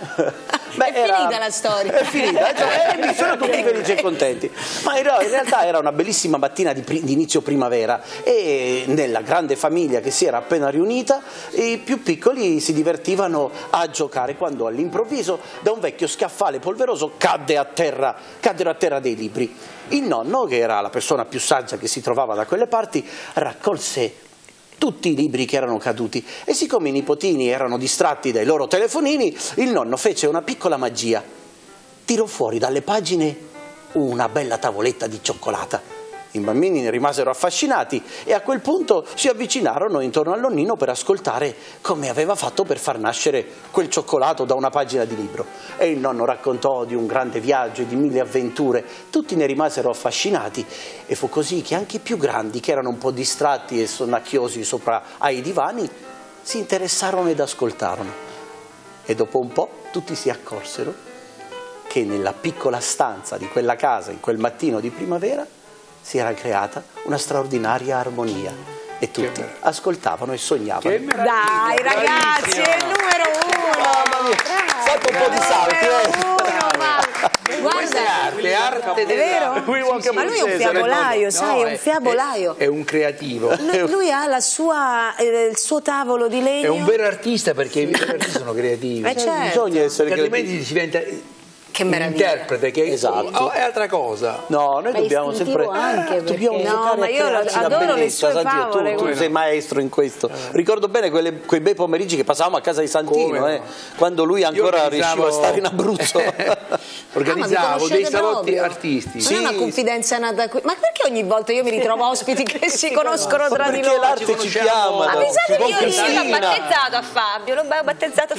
Beh, È finita la storia. È finita, cioè, eh, sono tutti felici e contenti. Ma in realtà, in realtà era una bellissima mattina di, pri- di inizio primavera e nella grande famiglia che si era appena riunita i più piccoli si divertivano a giocare quando all'improvviso da un vecchio scaffale polveroso cadde a terra, caddero a terra dei libri. Il nonno, che era la persona più saggia che si trovava da quelle parti, raccolse tutti i libri che erano caduti e siccome i nipotini erano distratti dai loro telefonini, il nonno fece una piccola magia. Tirò fuori dalle pagine una bella tavoletta di cioccolata. I bambini ne rimasero affascinati e a quel punto si avvicinarono intorno al nonnino per ascoltare come aveva fatto per far nascere quel cioccolato da una pagina di libro. E il nonno raccontò di un grande viaggio e di mille avventure. Tutti ne rimasero affascinati e fu così che anche i più grandi, che erano un po' distratti e sonnacchiosi sopra ai divani, si interessarono ed ascoltarono. E dopo un po' tutti si accorsero che nella piccola stanza di quella casa, in quel mattino di primavera, si era creata una straordinaria armonia e tutti ascoltavano e sognavano. Che meraviglia, Dai ragazzi, è il numero uno. Fatto un po' di salti, eh. Uno, ma- Questa è Guarda, arte, arte è vero? Sì, Ma lui è un Cesare, fiabolaio, no, sai, è un è- fiabolaio. È, è un creativo. Lui, lui ha la sua, eh, il suo tavolo di legno. È un vero artista perché i veri artisti sono creativi. Eh, certo. Bisogna essere Perché creativi. altrimenti si diventa Che un meraviglia. interprete che Esatto. oh, è altra cosa. No, noi Ma dobbiamo istintivo sempre anche, perché- dobbiamo No, giocare ma a io crearci la adoro le bellezza. sue Santino, favole, tu, tu guarda. sei maestro in questo. Ricordo bene quelle- quei bei pomeriggi che passavamo a casa di Santino, Come no? eh, quando lui ancora Io riusciva a organizzavo- stare in Abruzzo. Organizzavo Ah, ma vi dei conoscete salotti proprio? artistici. Non è una confidenza nata qui. Ma perché ogni volta io mi ritrovo ospiti che si conoscono tra di Perché loro? l'arte ci conosciamo. chiama. Ma no? mi sa che Con io Io l'ho Cristina. battezzato a Fabio, l'ho battezzato.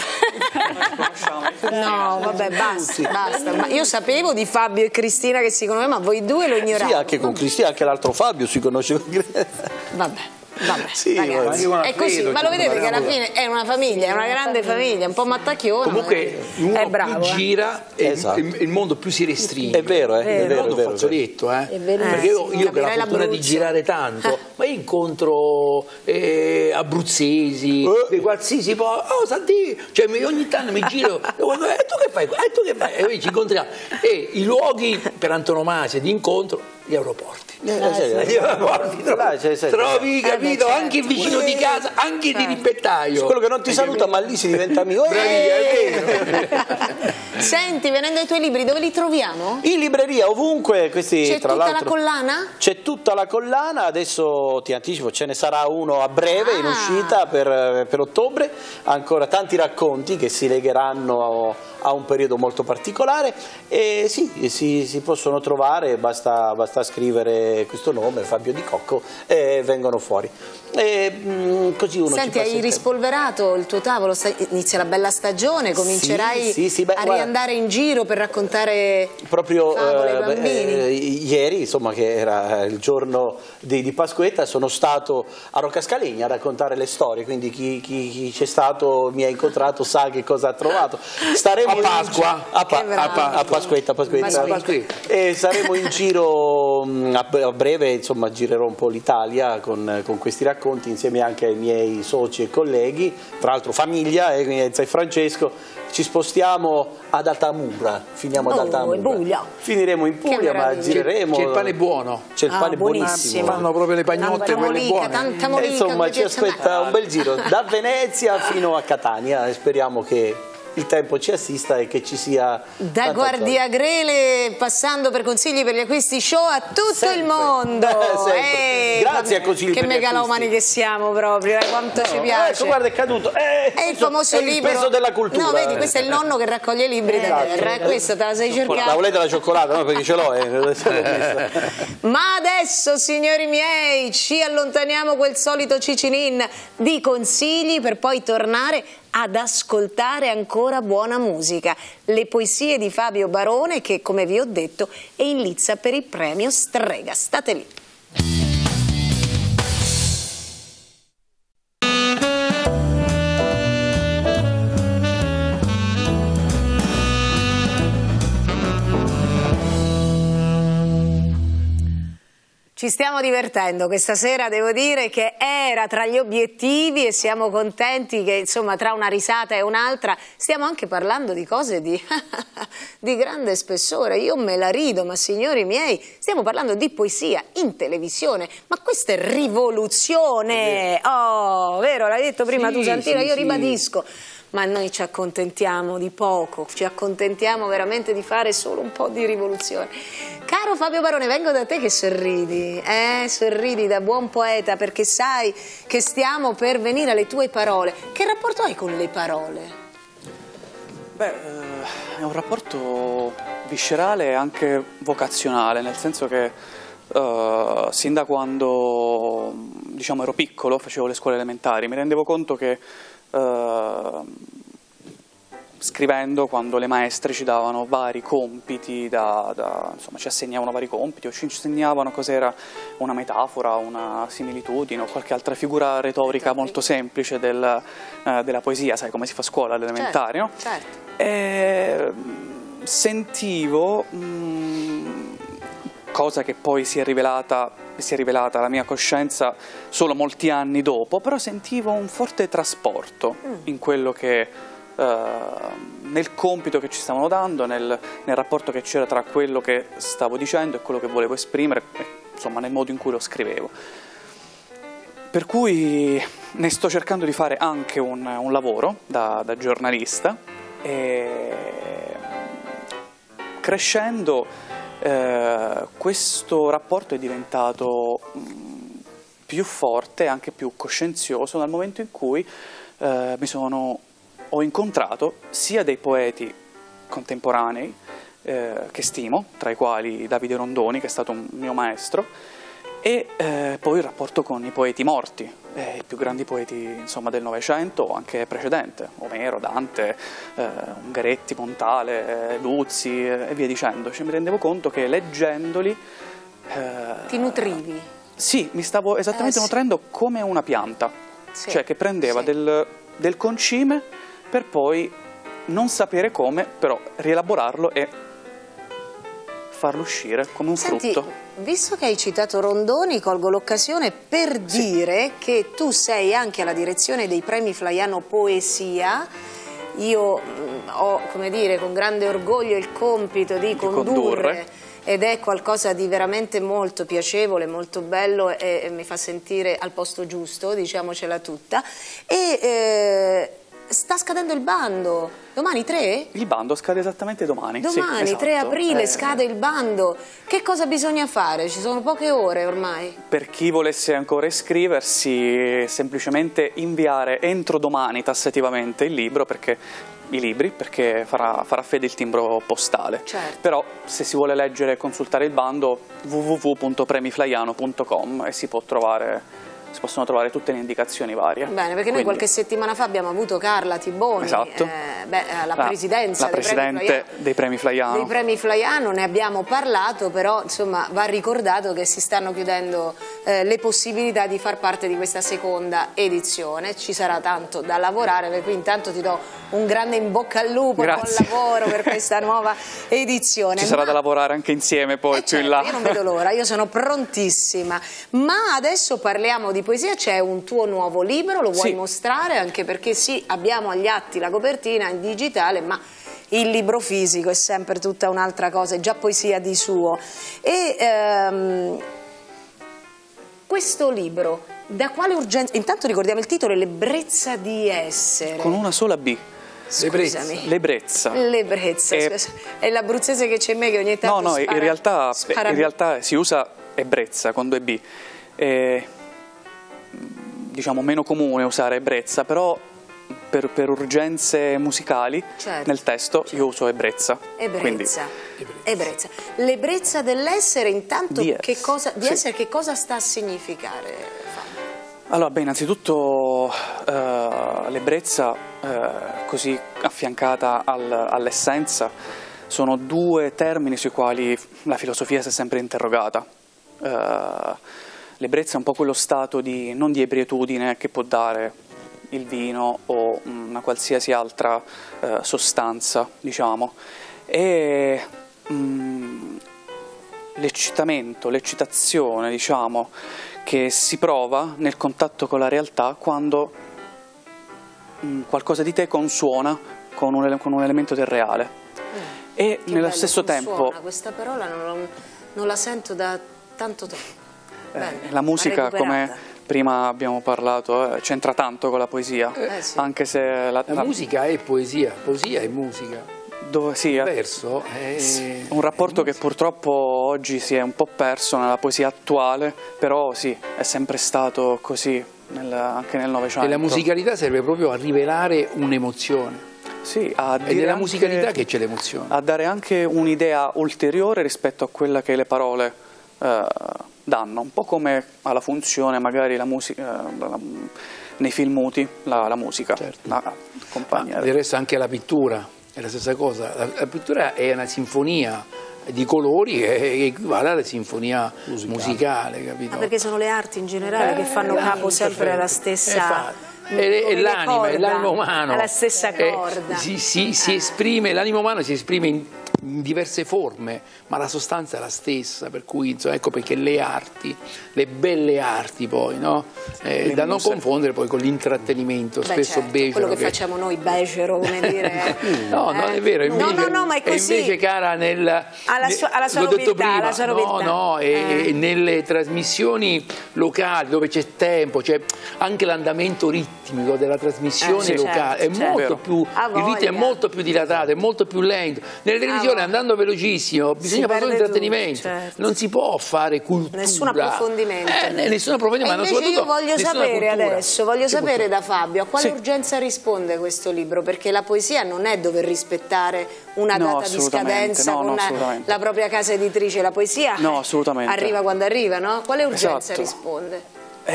No, vabbè, basta, basta. Ma io sapevo di Fabio e Cristina che si conoscono, ma voi due lo ignorate. Sì, anche con Cristina, anche l'altro Fabio si conosce. Vabbè. Vabbè, Sì, ragazzi, ma io è così, credo, ma lo ci vedete che alla parliamo- fine è una famiglia, è una grande famiglia, un po' mattacchiona. Comunque ma uno è bravo. più eh. gira e Esatto. il, il mondo più si restringe. È vero, eh, è Vero. vero, Il è mondo vero, è è vero. fazzoletto, eh. È vero. Perché io, io che ho la capirai fortuna di l'Abruzzo. girare tanto, ma io incontro eh, abruzzesi, Eh. eh, qualsiasi po- oh Santi, cioè mi- ogni tanto mi giro e guardo, e tu che fai? E tu che fai? E poi ci incontriamo. E i luoghi per antonomasia di incontro Gli aeroporti. Eh, eh, Gli aeroporti, là, c'è- c'è- trovi, Eh, capito? beh, certo. Anche vicino di casa, anche di ribettaio. quello che non ti saluta, ma lì si diventa amico. Bravia, Eh! è vero. Senti, venendo ai tuoi libri, dove li troviamo? In libreria ovunque, questi C'è tra tutta la l'altro collana? c'è tutta la collana, adesso ti anticipo, ce ne sarà uno a breve in Ah. uscita per, per ottobre, ancora tanti racconti che si legheranno a, a un periodo molto particolare e sì, si, si possono trovare, basta, basta scrivere questo nome, Fabio Di Cocco, e vengono fuori. E, mh, così uno Senti, ci passa hai il tempo. rispolverato il tuo tavolo, sta- inizia la bella stagione, comincerai Sì, sì, sì, beh, a guarda, riandare in giro per raccontare proprio favole ai eh, bambini. eh, ieri, insomma, che era il giorno di, di Pasquetta, sono stato a Roccascalegna a raccontare le storie, quindi chi, chi- chi c'è stato, mi ha incontrato, sa che cosa ha trovato. Staremo A Pasqua? in gi- a, pa- Che bravo. a pa- a Pasquetta, Pasquetta. Pasquetta. Pasquetta. E saremo in giro mh, a a breve, insomma, girerò un po' l'Italia con, con questi racconti insieme anche ai miei soci e colleghi, tra l'altro famiglia, eh, quindi Enza e Francesco. Ci spostiamo ad Altamura, finiamo ad Oh, Altamura. in Puglia. Finiremo in Puglia, ma meraviglia. gireremo. C'è il pane buono. C'è il Ah, pane buonissimo. buonissimo. Fanno proprio le pagnotte, Tanta quelle molica, buone. tanta E molica, insomma, come ci piace a me. aspetta un bel giro da Venezia fino a Catania e speriamo che il tempo ci assista e che ci sia Da tanta Guardiagrele, passando per consigli per gli acquisti show a tutto Sempre. il mondo. Sempre. Eh, Grazie a Consigli che per gli megalomani acquisti. che siamo proprio, eh, quanto ci gioia. piace. Ecco, guarda, è caduto. Eh, È il questo famoso è libro. il peso della cultura. No, vedi, questo è il nonno che raccoglie libri da Esatto. terra. Questo te la sei La cercato. volete la cioccolata? No, perché ce l'ho. Eh. ce l'ho questa. Ma adesso, signori miei, ci allontaniamo quel solito cicinin di consigli per poi tornare ad ascoltare ancora buona musica. Le poesie di Fabio Barone che, come vi ho detto, è in lizza per il premio Strega. State lì. Ci stiamo divertendo questa sera, devo dire che era tra gli obiettivi e siamo contenti che insomma tra una risata e un'altra stiamo anche parlando di cose di, di grande spessore. Io me la rido, ma signori miei, stiamo parlando di poesia in televisione, ma questa è rivoluzione! Oh, vero, l'hai detto prima Sì, tu Santina, sì, io sì. ribadisco. Ma noi ci accontentiamo di poco, ci accontentiamo veramente di fare solo un po' di rivoluzione. Caro Fabio Barone, vengo da te che sorridi, eh? Sorridi da buon poeta perché sai che stiamo per venire alle tue parole. Che rapporto hai con le parole? Beh, eh, è un rapporto viscerale e anche vocazionale, nel senso che eh, sin da quando diciamo, ero piccolo, facevo le scuole elementari, mi rendevo conto che Uh, scrivendo, quando le maestre ci davano vari compiti, da, da, insomma ci assegnavano vari compiti o ci insegnavano cos'era una metafora, una similitudine o qualche altra figura retorica molto semplice del, uh, della poesia, sai come si fa a scuola all'elementare, no? Certo. E sentivo, mh, cosa che poi si è rivelata si è rivelata alla mia coscienza solo molti anni dopo, però sentivo un forte trasporto mm. in quello che, eh, nel compito che ci stavano dando, nel, nel rapporto che c'era tra quello che stavo dicendo e quello che volevo esprimere, insomma nel modo in cui lo scrivevo. Per cui ne sto cercando di fare anche un, un lavoro da, da giornalista e crescendo Eh, questo rapporto è diventato mh, più forte e anche più coscienzioso dal momento in cui eh, mi sono, ho incontrato sia dei poeti contemporanei eh, che stimo, tra i quali Davide Rondoni, che è stato un mio maestro, e eh, poi il rapporto con i poeti morti, eh, i più grandi poeti insomma, del Novecento o anche precedente, Omero, Dante, eh, Ungaretti, Montale, eh, Luzzi eh, e via dicendo. Cioè, mi rendevo conto che leggendoli eh, Ti nutrivi? Sì, mi stavo esattamente Eh, sì. nutrendo come una pianta, Sì, cioè che prendeva sì. del, del concime per poi non sapere come, però rielaborarlo e farlo uscire come un Senti, frutto. visto che hai citato Rondoni, colgo l'occasione per dire che tu sei anche alla direzione dei premi Flaiano Poesia. Io mh, ho, come dire, con grande orgoglio il compito di, Di condurre, condurre. ed è qualcosa di veramente molto piacevole, molto bello e, e mi fa sentire al posto giusto, diciamocela tutta. E eh, sta scadendo il bando, domani tre? Il bando scade esattamente domani. Domani, sì, esatto. tre aprile, eh... scade il bando. Che cosa bisogna fare? Ci sono poche ore ormai. Per chi volesse ancora iscriversi, semplicemente inviare entro domani tassativamente il libro, perché i libri, perché farà, farà fede il timbro postale. Certo. Però se si vuole leggere e consultare il bando, w w w punto premiflaiano punto com e si può trovare... si possono trovare tutte le indicazioni varie. Bene, perché Quindi... noi qualche settimana fa abbiamo avuto Carla Tiboni, esatto. eh, beh, la, la presidenza la dei, presidente premi dei Premi Flaiano. dei Premi Flaiano, ne abbiamo parlato, però insomma va ricordato che si stanno chiudendo eh, le possibilità di far parte di questa seconda edizione, ci sarà tanto da lavorare, per cui intanto ti do un grande in bocca al lupo, buon lavoro per questa nuova edizione. Ci sarà Ma... da lavorare anche insieme poi eh più certo, in là. Io non vedo l'ora, io sono prontissima, ma adesso parliamo di poesia, c'è un tuo nuovo libro, lo vuoi sì. mostrare? Anche perché sì, abbiamo agli atti la copertina in digitale, ma il libro fisico è sempre tutta un'altra cosa, è già poesia di suo. E ehm, questo libro, da quale urgenza? Intanto ricordiamo il titolo, L'ebbrezza di essere. Con una sola B. Scusami. L'ebbrezza. L'ebbrezza, E... è l'abruzzese che c'è in me che ogni tanto No, no, spara, in, realtà, spara... in realtà si usa ebbrezza con due B. E... diciamo meno comune usare ebbrezza, però per, per urgenze musicali certo, nel testo certo. io uso ebbrezza. Ebbrezza. Quindi... ebbrezza. L'ebbrezza dell'essere intanto di che cosa, di sì. essere che cosa sta a significare? Allora, beh, innanzitutto eh, l'ebbrezza eh, così affiancata al, all'essenza sono due termini sui quali la filosofia si è sempre interrogata. Eh, L'ebbrezza è un po' quello stato di, non di ebrietudine che può dare il vino o una qualsiasi altra eh, sostanza, diciamo, e mm, l'eccitamento, l'eccitazione, diciamo, che si prova nel contatto con la realtà quando mm, qualcosa di te consuona con un, con un elemento del reale. Mm, e nello bello, stesso consuona. tempo... Questa parola non, non la sento da tanto tempo. Eh, la musica, come prima abbiamo parlato, eh, c'entra tanto con la poesia, eh, sì. anche se la, la, la musica è poesia, poesia è musica. Dove, sì, il verso è un rapporto che purtroppo oggi si è un po' perso nella poesia attuale, però sì, è sempre stato così nel, anche nel Novecento. E la musicalità serve proprio a rivelare un'emozione. Sì, a è nella anche, musicalità che c'è l'emozione. A dare anche un'idea ulteriore rispetto a quella che le parole eh, danno, un po' come alla funzione magari la musica, la, nei film muti, la, la musica, certo. la compagnia. Ma del resto anche la pittura è la stessa cosa, la, la pittura è una sinfonia di colori che equivale alla sinfonia musicale, musicale capito? Ah, perché sono le arti in generale eh, che fanno capo sempre alla stessa... Eh, è l'anima, è l'animo umano, alla stessa corda. Eh, si, si, si esprime, l'animo umano si esprime in, in diverse forme, ma la sostanza è la stessa, per cui insomma, ecco perché le arti, le belle arti poi, no? Eh, da non confondere poi con l'intrattenimento, spesso certo, becero. Quello che, che facciamo noi, becero, come dire. no, eh. non è vero, invece, no, no, no, ma è così. E invece cara nel... Alla sua, alla sua l'ho detto nobiltà, prima, alla sua no, nobiltà. no, eh. e, nelle trasmissioni locali dove c'è tempo, c'è anche l'andamento ritmico della trasmissione eh, sì, locale, certo, è certo. molto più, il ritmo è molto più dilatato, è molto più lento. Nelle televisioni andando velocissimo bisogna fare solo intrattenimento, certo. Non si può fare cultura. Nessun approfondimento. Eh, nessun approfondimento, e ma invece io voglio sapere cultura. adesso, voglio che sapere cultura. da Fabio, a quale sì. urgenza risponde questo libro? Perché la poesia non è dover rispettare una no, data di scadenza no, con no, una, la propria casa editrice, la poesia no, assolutamente. arriva quando arriva, no? Quale urgenza esatto. risponde?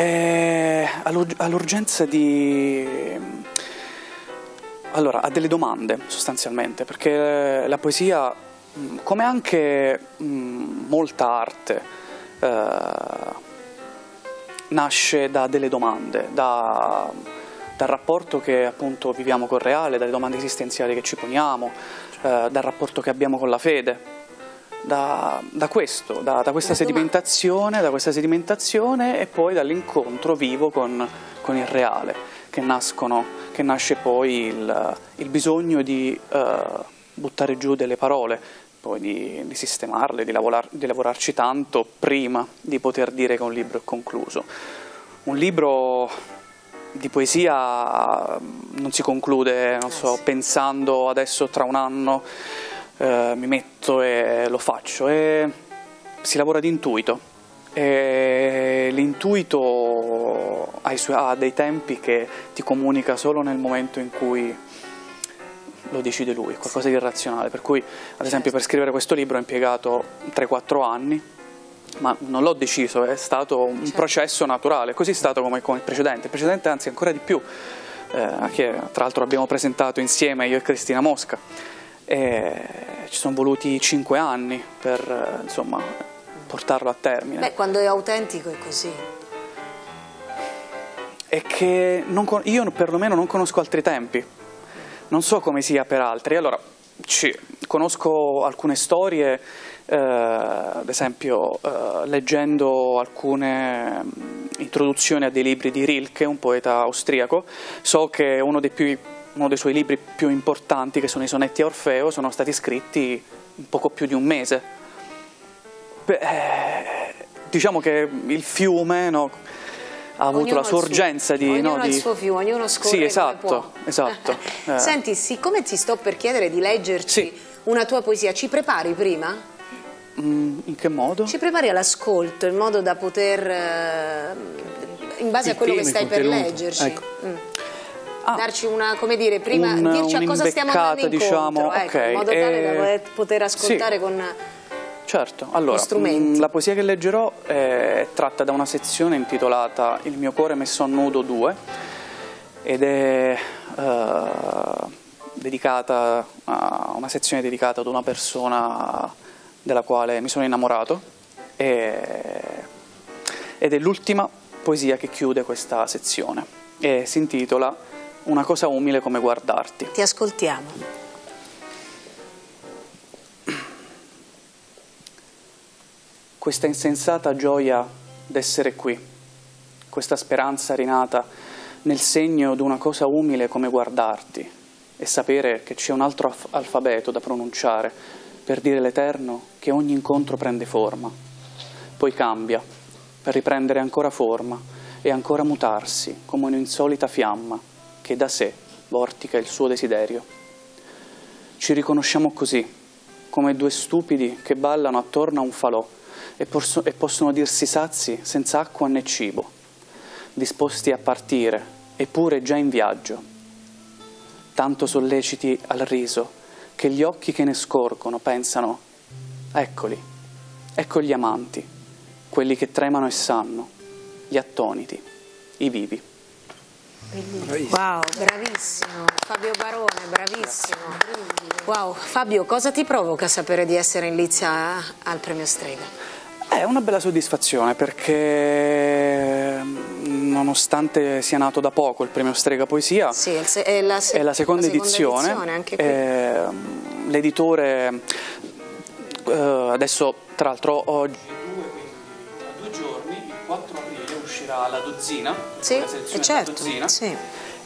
Eh, all'urgenza di... Allora, ha delle domande sostanzialmente, perché la poesia, come anche mh, molta arte, eh, nasce da delle domande, da, dal rapporto che appunto viviamo col reale, dalle domande esistenziali che ci poniamo, eh, dal rapporto che abbiamo con la fede. Da, da questo, da, da questa sedimentazione, da questa sedimentazione e poi dall'incontro vivo con, con il reale, che nascono, che nasce poi il, il bisogno di uh, buttare giù delle parole poi di, di sistemarle, di, lavorar, di lavorarci tanto prima di poter dire che un libro è concluso. Un libro di poesia non si conclude, non so, pensando adesso tra un anno eh, mi metto e lo faccio, e si lavora di intuito. L'intuito ha, ha dei tempi che ti comunica solo nel momento in cui lo decide lui, qualcosa di irrazionale, per cui ad esempio per scrivere questo libro ho impiegato tre quattro anni, ma non l'ho deciso, è stato un processo naturale, così è stato come, come il precedente, il precedente anzi ancora di più, eh, che tra l'altro abbiamo presentato insieme io e Cristina Mosca, e ci sono voluti cinque anni per eh, insomma portarlo a termine. Beh, quando è autentico è così. È che non, io perlomeno non conosco altri tempi, non so come sia per altri. Allora, ci, conosco alcune storie, eh, ad esempio eh, leggendo alcune introduzioni a dei libri di Rilke, un poeta austriaco, so che uno dei, più, uno dei suoi libri più importanti, che sono i sonetti a Orfeo, sono stati scritti in poco più di un mese. Beh, diciamo che il fiume, no, ha avuto ognuno la sua urgenza di... Ognuno no, ha di... il suo fiume, ognuno scorre sì, come esatto, può. esatto. eh. Senti, siccome ti sto per chiedere di leggerci Sì. una tua poesia, ci prepari prima? Mm, in che modo? Ci prepari all'ascolto, in modo da poter, eh, in base Il a quello che tema, il stai per contenuto. leggerci, Ecco. mm. Ah, darci una, come dire, prima un- dirci a cosa stiamo andando incontro, diciamo, ecco, ok, in modo tale da eh, poter- poter ascoltare sì. con... certo, allora, strumenti. mh, la poesia che leggerò è tratta da una sezione intitolata Il mio cuore messo a nudo due, ed è eh, dedicata a una sezione dedicata ad una persona della quale mi sono innamorato, e, ed è l'ultima poesia che chiude questa sezione e si intitola Una cosa umile come guardarti. Ti ascoltiamo. Questa insensata gioia d'essere qui, questa speranza rinata nel segno di una cosa umile come guardarti e sapere che c'è un altro alf- alfabeto da pronunciare per dire l'Eterno che ogni incontro prende forma, poi cambia per riprendere ancora forma e ancora mutarsi come un'insolita fiamma che da sé vortica il suo desiderio. Ci riconosciamo così, come due stupidi che ballano attorno a un falò e, posso, e possono dirsi sazi senza acqua né cibo, disposti a partire, eppure già in viaggio, tanto solleciti al riso che gli occhi che ne scorgono pensano: eccoli, ecco gli amanti, quelli che tremano e sanno, gli attoniti, i vivi. Wow, bravissimo, Fabio Barone, bravissimo. Wow, Fabio, cosa ti provoca sapere di essere in lizza al premio Strega? È una bella soddisfazione perché nonostante sia nato da poco il premio Strega Poesia, sì, è, se- è, la, se- è la seconda, la seconda edizione, edizione anche qui. eh, l'editore eh, adesso tra l'altro oggi tra due giorni, il quattro aprile, uscirà La Dozzina, Sì, la selezione eh, certo, La Dozzina, sì.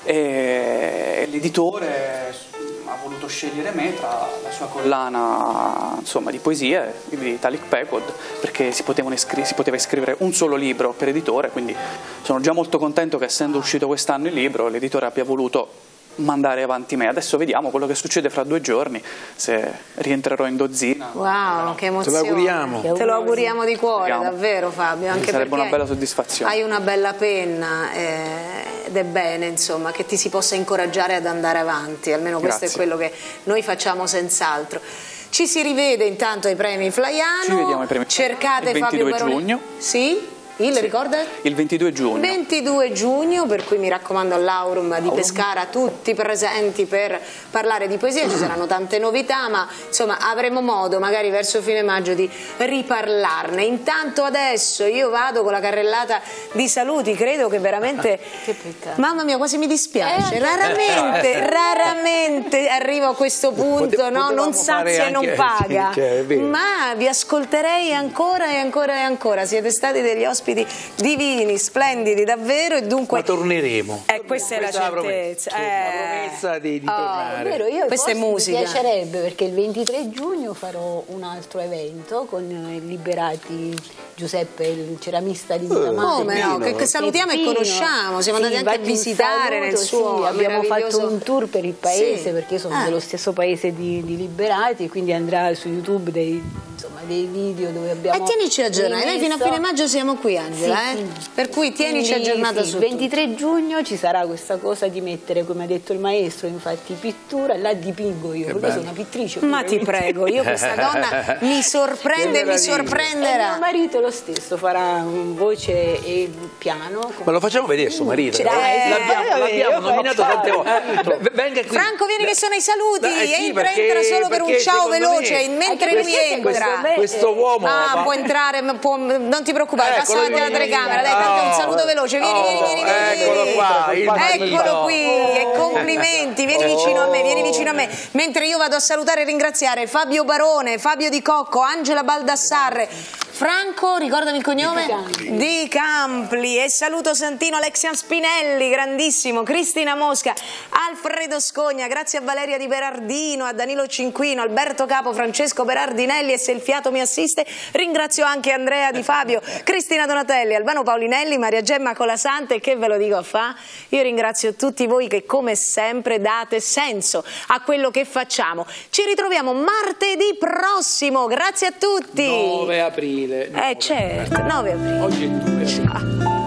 e l'editore ha voluto scegliere me tra la sua collana, insomma, di poesie, di Italic Pegod, perché si, potevano iscri- si poteva iscrivere un solo libro per editore, quindi sono già molto contento che, essendo uscito quest'anno il libro, l'editore abbia voluto mandare avanti me. Adesso vediamo quello che succede fra due giorni, se rientrerò in Dozzina. Wow, che emozione. Te lo auguriamo. Te lo auguriamo di cuore, Speriamo. davvero Fabio, anche sarebbe perché una bella soddisfazione. hai una bella penna eh, ed è bene, insomma, che ti si possa incoraggiare ad andare avanti, almeno questo Grazie. è quello che noi facciamo senz'altro. Ci si rivede intanto ai premi Flaiano. Ci vediamo ai premi. Cercate Il Fabio ventidue Barone. giugno. Sì? Il Sì. ricorda? Il ventidue giugno. ventidue giugno, per cui mi raccomando all'Aurum di Pescara, tutti presenti per parlare di poesia. Ci saranno tante novità, ma insomma avremo modo magari verso fine maggio di riparlarne. Intanto adesso io vado con la carrellata di saluti, credo che veramente Che peccato. mamma mia, quasi mi dispiace, raramente raramente arrivo a questo punto, Pote- no? Non potevamo fare sazia e non anche- paga, sì, cioè, è vero. ma vi ascolterei ancora e ancora e ancora. Siete stati degli ospiti ospiti divini, splendidi davvero e dunque... Ma torneremo. Eh, questa è questa la è la certezza. promessa, Eh. la promessa di, di Oh, tornare. Vero, io Questa è forse musica. Mi piacerebbe perché il ventitré giugno farò un altro evento con i Liberati Giuseppe, il ceramista di Vitamare. Come no? Che, che salutiamo e conosciamo, siamo andati anche a visitare nel suo sì, abbiamo meraviglioso... fatto un tour per il paese Sì. perché io sono Ah. dello stesso paese di, di Liberati e quindi andrà su YouTube dei, insomma, dei video dove abbiamo... E tienici aggiornati, noi fino a fine maggio siamo qui Angela, Sì, eh? sì. Per cui tienici Quindi, aggiornata sì, su il ventitré giugno ci sarà questa cosa di mettere, come ha detto il maestro, infatti pittura, là dipingo io, perché sono una pittrice. Ma ti prego, io questa donna mi sorprende e mi E sorprenderà. mio marito lo stesso farà voce e piano. Ma lo facciamo vedere suo marito? Dai, L'abbiamo, sì, l'abbiamo io nominato faccio. tante volte. V- Venga qui. Franco, vieni che sono i saluti, Eh sì, entra, perché- entra solo per un perché ciao secondo veloce, me- mentre Anche lui perché entra. questo- Questo uomo Ah, va- può entrare, ma può- non ti preoccupare, passa Eccolo davanti alla lì. telecamera, dai, tanto è un Oh, saluto veloce, vieni, oh, vieni, vieni, vieni, eccolo vieni. qua, il Eccolo marito. qui, e complimenti, vieni vicino a me, vieni vicino a me, mentre io vado a salutare e ringraziare Fabio Barone, Fabio Di Cocco, Angela Baldassarre, Franco, ricordami il cognome? Di Campli, e saluto Santino, Alexian Spinelli, grandissimo, Cristina Mosca, Alfredo Scogna, grazie a Valeria Di Berardino, a Danilo Cinquino, Alberto Capo, Francesco Berardinelli e se il fiato mi assiste ringrazio anche Andrea Di Fabio, Cristina Donatelli, Albano Paulinelli, Maria Gemma Colasante, e che ve lo dico a fa? Io ringrazio tutti voi che come sempre date senso a quello che facciamo. Ci ritroviamo martedì prossimo, grazie a tutti. nove aprile. Eh certo, nove aprile. Oggi è due aprile. Ciao.